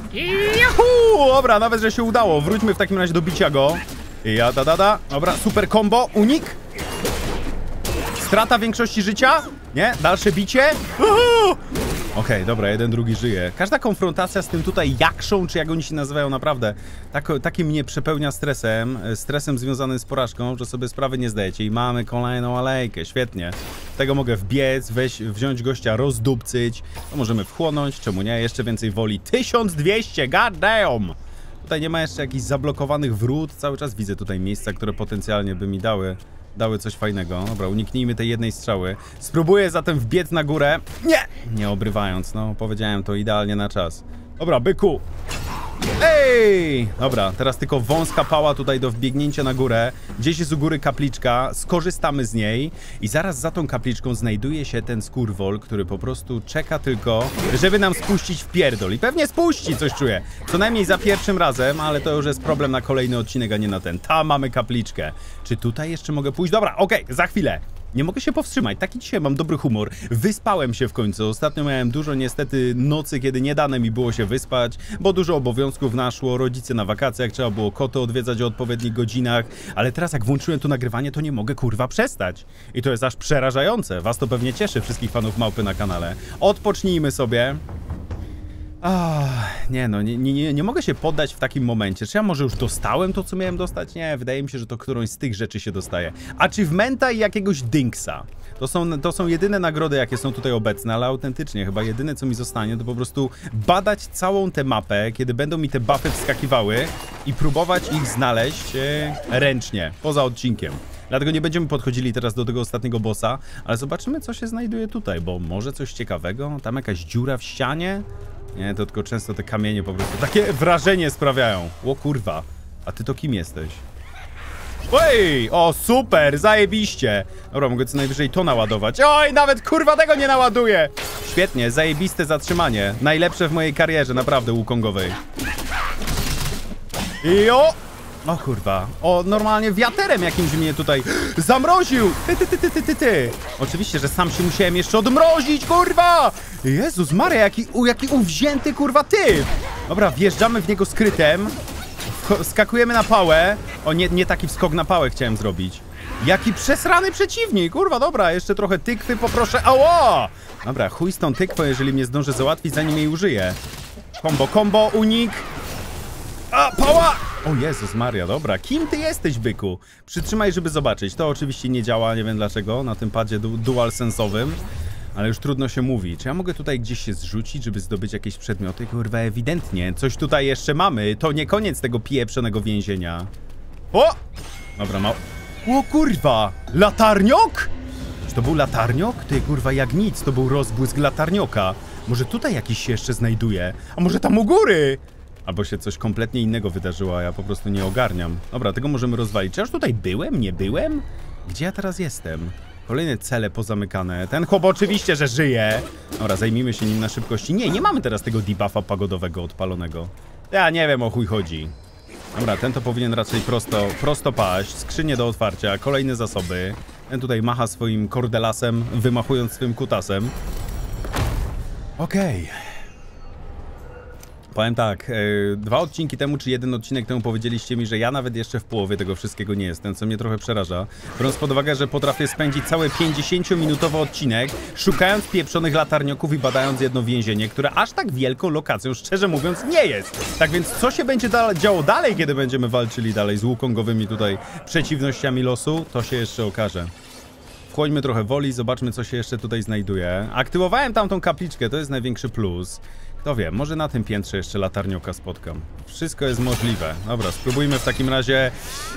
Juhu! Dobra, nawet że się udało. Wróćmy w takim razie do bicia go. Ja da da da. Dobra, super combo. Unik. Strata większości życia. Nie? Dalsze bicie. Uhu! Okej, okay, dobra, jeden, drugi żyje. Każda konfrontacja z tym tutaj jakszą, czy jak oni się nazywają, naprawdę, tak, takie mnie przepełnia stresem, stresem związanym z porażką, że sobie sprawy nie zdajecie. I mamy kolejną alejkę, świetnie. Tego mogę wbiec, weź, wziąć gościa, rozdupcyć. To możemy wchłonąć, czemu nie? Jeszcze więcej woli. tysiąc dwieście, god damn! Tutaj nie ma jeszcze jakichś zablokowanych wrót. Cały czas widzę tutaj miejsca, które potencjalnie by mi dały... dały coś fajnego. Dobra, uniknijmy tej jednej strzały. Spróbuję zatem wbiec na górę. Nie! Nie obrywając, no. Powiedziałem to idealnie na czas. Dobra, byku. Ej! Dobra, teraz tylko wąska pała tutaj do wbiegnięcia na górę. Gdzieś jest u góry kapliczka. Skorzystamy z niej. I zaraz za tą kapliczką znajduje się ten skurwol, który po prostu czeka tylko, żeby nam spuścić w pierdol. I pewnie spuści, coś czuję. Co najmniej za pierwszym razem, ale to już jest problem na kolejny odcinek, a nie na ten. Tam mamy kapliczkę. Czy tutaj jeszcze mogę pójść? Dobra, okej, okay, za chwilę. Nie mogę się powstrzymać, taki dzisiaj mam dobry humor. Wyspałem się w końcu. Ostatnio miałem dużo niestety nocy, kiedy nie dane mi było się wyspać, bo dużo obowiązków naszło, rodzice na wakacjach, trzeba było koty odwiedzać o odpowiednich godzinach, ale teraz jak włączyłem to nagrywanie, to nie mogę kurwa przestać. I to jest aż przerażające. Was to pewnie cieszy, wszystkich fanów małpy na kanale. Odpocznijmy sobie. Ah, nie no, nie, nie, nie mogę się poddać w takim momencie. Czy ja może już dostałem to, co miałem dostać? Nie, wydaje mi się, że to którąś z tych rzeczy się dostaje. Achievementa i jakiegoś dinksa. To są, to są jedyne nagrody, jakie są tutaj obecne, ale autentycznie chyba jedyne, co mi zostanie, to po prostu badać całą tę mapę, kiedy będą mi te buffy wskakiwały i próbować ich znaleźć e, ręcznie, poza odcinkiem. Dlatego nie będziemy podchodzili teraz do tego ostatniego bossa, ale zobaczymy, co się znajduje tutaj, bo może coś ciekawego? Tam jakaś dziura w ścianie? Nie, to tylko często te kamienie po prostu takie wrażenie sprawiają. O kurwa, a ty to kim jesteś? Oj, o super, zajebiście. Dobra, mogę co najwyżej to naładować. Oj, nawet kurwa tego nie naładuję. Świetnie, zajebiste zatrzymanie. Najlepsze w mojej karierze, naprawdę, łukongowej. I o! O kurwa, o normalnie wiaterem jakimś mnie tutaj zamroził. Ty, ty, ty, ty, ty, ty, ty. Oczywiście, że sam się musiałem jeszcze odmrozić, kurwa. Jezus Maria, jaki, u, jaki uwzięty kurwa typ. Dobra, wjeżdżamy w niego skrytem. Skakujemy na pałę. O, nie, nie taki wskok na pałę chciałem zrobić. Jaki przesrany przeciwnik, kurwa, dobra, jeszcze trochę tykwy poproszę. Ała! Dobra, chuj z tą tykwą, jeżeli mnie zdąży załatwić, zanim jej użyję. Kombo, kombo, unik. A, pała! O Jezus Maria, dobra. Kim ty jesteś, byku? Przytrzymaj, żeby zobaczyć. To oczywiście nie działa, nie wiem dlaczego, na tym padzie du dual-sensowym. Ale już trudno się mówi. Czy ja mogę tutaj gdzieś się zrzucić, żeby zdobyć jakieś przedmioty? Kurwa, ewidentnie. Coś tutaj jeszcze mamy. To nie koniec tego pieprzonego więzienia. O! Dobra, ma... O kurwa! Latarniok? Czy to był latarniok? Ty, kurwa, jak nic. To był rozbłysk latarnioka. Może tutaj jakiś się jeszcze znajduje? A może tam u góry? Albo się coś kompletnie innego wydarzyło, a ja po prostu nie ogarniam. Dobra, tego możemy rozwalić. Czy ja już tutaj byłem? Nie byłem? Gdzie ja teraz jestem? Kolejne cele pozamykane. Ten chłop oczywiście, że żyje. Dobra, zajmijmy się nim na szybkości. Nie, nie mamy teraz tego debuffa pagodowego odpalonego. Ja nie wiem, o chuj chodzi. Dobra, ten to powinien raczej prosto, prosto paść. Skrzynie do otwarcia, kolejne zasoby. Ten tutaj macha swoim kordelasem, wymachując swym kutasem. Okej. Okay. Powiem tak, yy, dwa odcinki temu, czy jeden odcinek temu powiedzieliście mi, że ja nawet jeszcze w połowie tego wszystkiego nie jestem, co mnie trochę przeraża. Biorąc pod uwagę, że potrafię spędzić cały pięćdziesięciominutowy odcinek, szukając pieprzonych latarnioków i badając jedno więzienie, które aż tak wielką lokacją, szczerze mówiąc, nie jest. Tak więc co się będzie da działo dalej, kiedy będziemy walczyli dalej z łukongowymi tutaj przeciwnościami losu, to się jeszcze okaże. wchłońmy trochę woli, zobaczmy, co się jeszcze tutaj znajduje. Aktywowałem tamtą kapliczkę, to jest największy plus. Kto wie, może na tym piętrze jeszcze latarnioka spotkam. Wszystko jest możliwe. Dobra, spróbujmy w takim razie...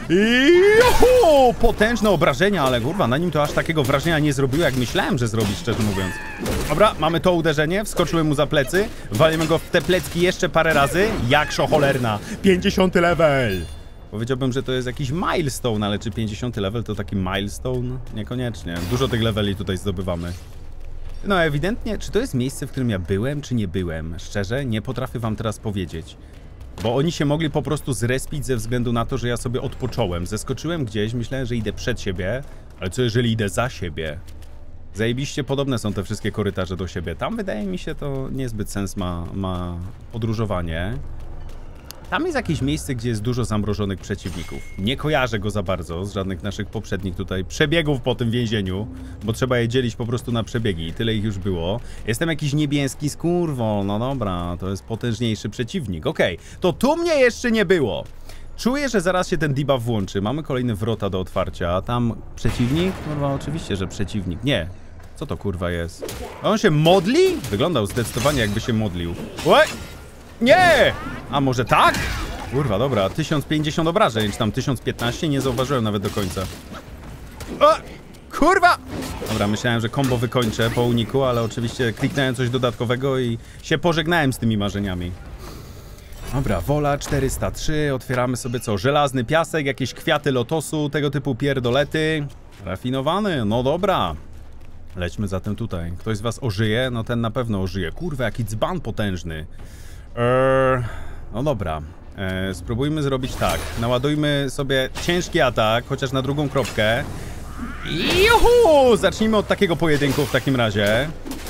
Juhu! Potężne obrażenia, ale kurwa, na nim to aż takiego wrażenia nie zrobiło, jak myślałem, że zrobi, szczerze mówiąc. Dobra, mamy to uderzenie, wskoczyłem mu za plecy, walimy go w te plecki jeszcze parę razy. Jakszo cholerna, pięćdziesiąty level! Powiedziałbym, że to jest jakiś milestone, ale czy pięćdziesiąty level to taki milestone? Niekoniecznie. Dużo tych leveli tutaj zdobywamy. No ewidentnie, czy to jest miejsce, w którym ja byłem, czy nie byłem? Szczerze, nie potrafię wam teraz powiedzieć. Bo oni się mogli po prostu zrespić ze względu na to, że ja sobie odpocząłem. Zeskoczyłem gdzieś, myślałem, że idę przed siebie, ale co jeżeli idę za siebie? Zajebiście podobne są te wszystkie korytarze do siebie. Tam wydaje mi się to niezbyt sens ma, ma podróżowanie. Tam jest jakieś miejsce, gdzie jest dużo zamrożonych przeciwników. Nie kojarzę go za bardzo z żadnych naszych poprzednich tutaj przebiegów po tym więzieniu, bo trzeba je dzielić po prostu na przebiegi i tyle ich już było. Jestem jakiś niebieski skurwo, no dobra, to jest potężniejszy przeciwnik. Okej, okay. To tu mnie jeszcze nie było. Czuję, że zaraz się ten debuff włączy. Mamy kolejne wrota do otwarcia. Tam przeciwnik? Kurwa, oczywiście, że przeciwnik. Nie. Co to kurwa jest? On się modli? Wyglądał zdecydowanie jakby się modlił. Oj! Nie! A może tak? Kurwa, dobra, tysiąc pięćdziesiąt obrażeń, czy tam tysiąc piętnaście, nie zauważyłem nawet do końca. O! Kurwa! Dobra, myślałem, że combo wykończę po uniku, ale oczywiście kliknąłem coś dodatkowego i się pożegnałem z tymi marzeniami. Dobra, wola czterysta trzy, otwieramy sobie co? Żelazny piasek, jakieś kwiaty lotosu, tego typu pierdolety. Rafinowany, no dobra. Lećmy zatem tutaj. Ktoś z was ożyje? No ten na pewno ożyje. Kurwa, jaki dzban potężny. Eee, no dobra, eee, spróbujmy zrobić tak. Naładujmy sobie ciężki atak, chociaż na drugą kropkę. Juhu! Zacznijmy od takiego pojedynku w takim razie.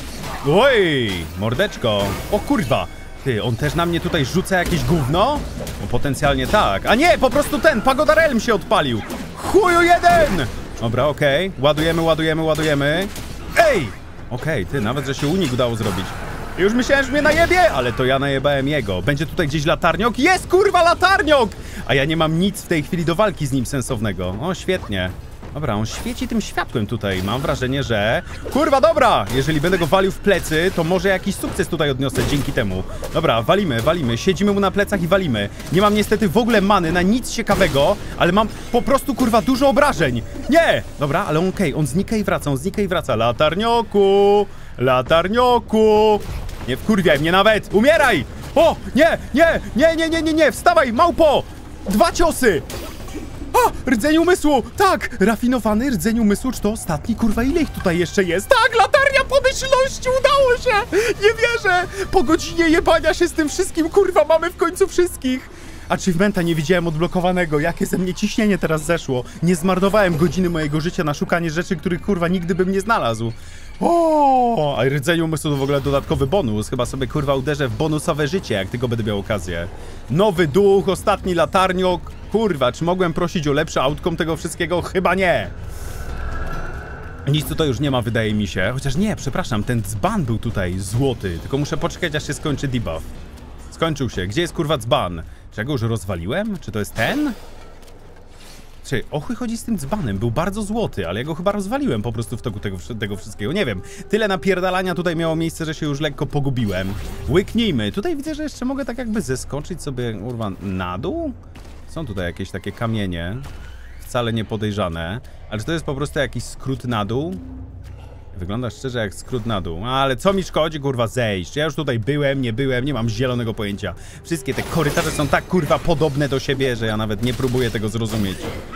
Oj, mordeczko. O kurwa, ty, on też na mnie tutaj rzuca jakieś gówno? No, potencjalnie tak. A nie, po prostu ten, Pagoda Realm się odpalił. Chuju jeden! Dobra, okej, okay. Ładujemy, ładujemy, ładujemy. Ej! Okej, okay, ty, nawet że się unik udało zrobić. Już myślałem, że mnie najebie, ale to ja najebałem jego. Będzie tutaj gdzieś latarniok? Jest, kurwa, latarniok! A ja nie mam nic w tej chwili do walki z nim sensownego. O, świetnie. Dobra, on świeci tym światłem tutaj. Mam wrażenie, że... Kurwa, dobra! Jeżeli będę go walił w plecy, to może jakiś sukces tutaj odniosę dzięki temu. Dobra, walimy, walimy. Siedzimy mu na plecach i walimy. Nie mam niestety w ogóle many na nic ciekawego, ale mam po prostu, kurwa, dużo obrażeń. Nie! Dobra, ale okej, okay. On znika i wraca, on znika i wraca. Latarnioku! Latarnioku! Nie wkurwiaj mnie nawet! Umieraj! O! Nie! Nie! Nie, nie, nie, nie, nie! Wstawaj, małpo! Dwa ciosy! A! Rdzeń umysłu! Tak! Rafinowany rdzeń umysłu. Czy to ostatni? Kurwa, ile ich tutaj jeszcze jest? Tak! Latarnia pomyślności! Udało się! Nie wierzę! Po godzinie jebania się z tym wszystkim, kurwa, mamy w końcu wszystkich! Achievementa nie widziałem odblokowanego. Jakie ze mnie ciśnienie teraz zeszło. Nie zmarnowałem godziny mojego życia na szukanie rzeczy, których, kurwa, nigdy bym nie znalazł. O, a rdzeń umysłu to w ogóle dodatkowy bonus. Chyba sobie, kurwa, uderzę w bonusowe życie, jak tylko będę miał okazję. Nowy duch, ostatni latarniok. Kurwa, czy mogłem prosić o lepszy outcome tego wszystkiego? Chyba nie. Nic tutaj już nie ma, wydaje mi się. Chociaż nie, przepraszam, ten dzban był tutaj złoty. Tylko muszę poczekać, aż się skończy debuff. Skończył się. Gdzie jest, kurwa, dzban? Czy ja go już rozwaliłem? Czy to jest ten? Czy o chuj chodzi z tym dzbanem? Był bardzo złoty, ale ja go chyba rozwaliłem po prostu w toku tego, tego wszystkiego. Nie wiem. Tyle napierdalania tutaj miało miejsce, że się już lekko pogubiłem. Łyknijmy. Tutaj widzę, że jeszcze mogę tak jakby zeskoczyć sobie, kurwa, na dół? Są tutaj jakieś takie kamienie. Wcale nie podejrzane. Ale czy to jest po prostu jakiś skrót na dół? Wygląda szczerze jak skrót na dół. Ale co mi szkodzi, kurwa, zejść? Ja już tutaj byłem, nie byłem, nie mam zielonego pojęcia. Wszystkie te korytarze są tak, kurwa, podobne do siebie, że ja nawet nie próbuję tego zrozumieć.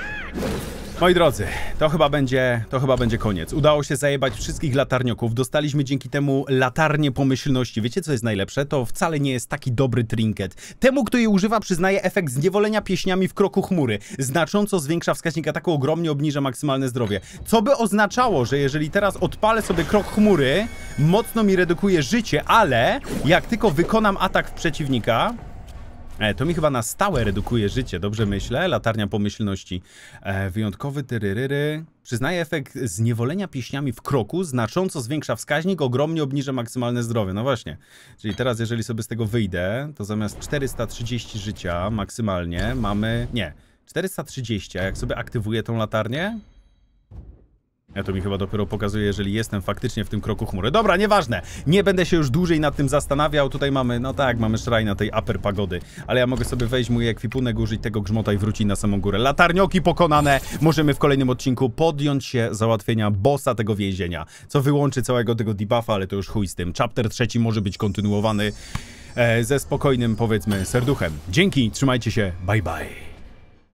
Moi drodzy, to chyba będzie, to chyba będzie koniec. Udało się zajebać wszystkich latarnioków. Dostaliśmy dzięki temu latarnię pomyślności. Wiecie, co jest najlepsze? To wcale nie jest taki dobry trinket. Temu, kto jej używa, przyznaje efekt zniewolenia pieśniami w kroku chmury. Znacząco zwiększa wskaźnik ataku, ogromnie obniża maksymalne zdrowie. Co by oznaczało, że jeżeli teraz odpalę sobie krok chmury, mocno mi redukuje życie, ale jak tylko wykonam atak w przeciwnika... E, to mi chyba na stałe redukuje życie, dobrze myślę? Latarnia pomyślności. E, wyjątkowy tyryryry. Przyznaje efekt zniewolenia pieśniami w kroku, znacząco zwiększa wskaźnik, ogromnie obniża maksymalne zdrowie. No właśnie. Czyli teraz, jeżeli sobie z tego wyjdę, to zamiast czterysta trzydzieści życia maksymalnie mamy... Nie, czterysta trzydzieści, a jak sobie aktywuję tą latarnię... Ja to mi chyba dopiero pokazuje, jeżeli jestem faktycznie w tym kroku chmury. Dobra, nieważne. Nie będę się już dłużej nad tym zastanawiał. Tutaj mamy, no tak, mamy szrajna tej upper pagody. Ale ja mogę sobie wejść mój ekwipunek, użyć tego grzmota i wrócić na samą górę. Latarnioki pokonane. Możemy w kolejnym odcinku podjąć się załatwienia bossa tego więzienia. Co wyłączy całego tego debuffa, ale to już chuj z tym. Chapter trzeci może być kontynuowany e, ze spokojnym, powiedzmy, serduchem. Dzięki, trzymajcie się, bye bye.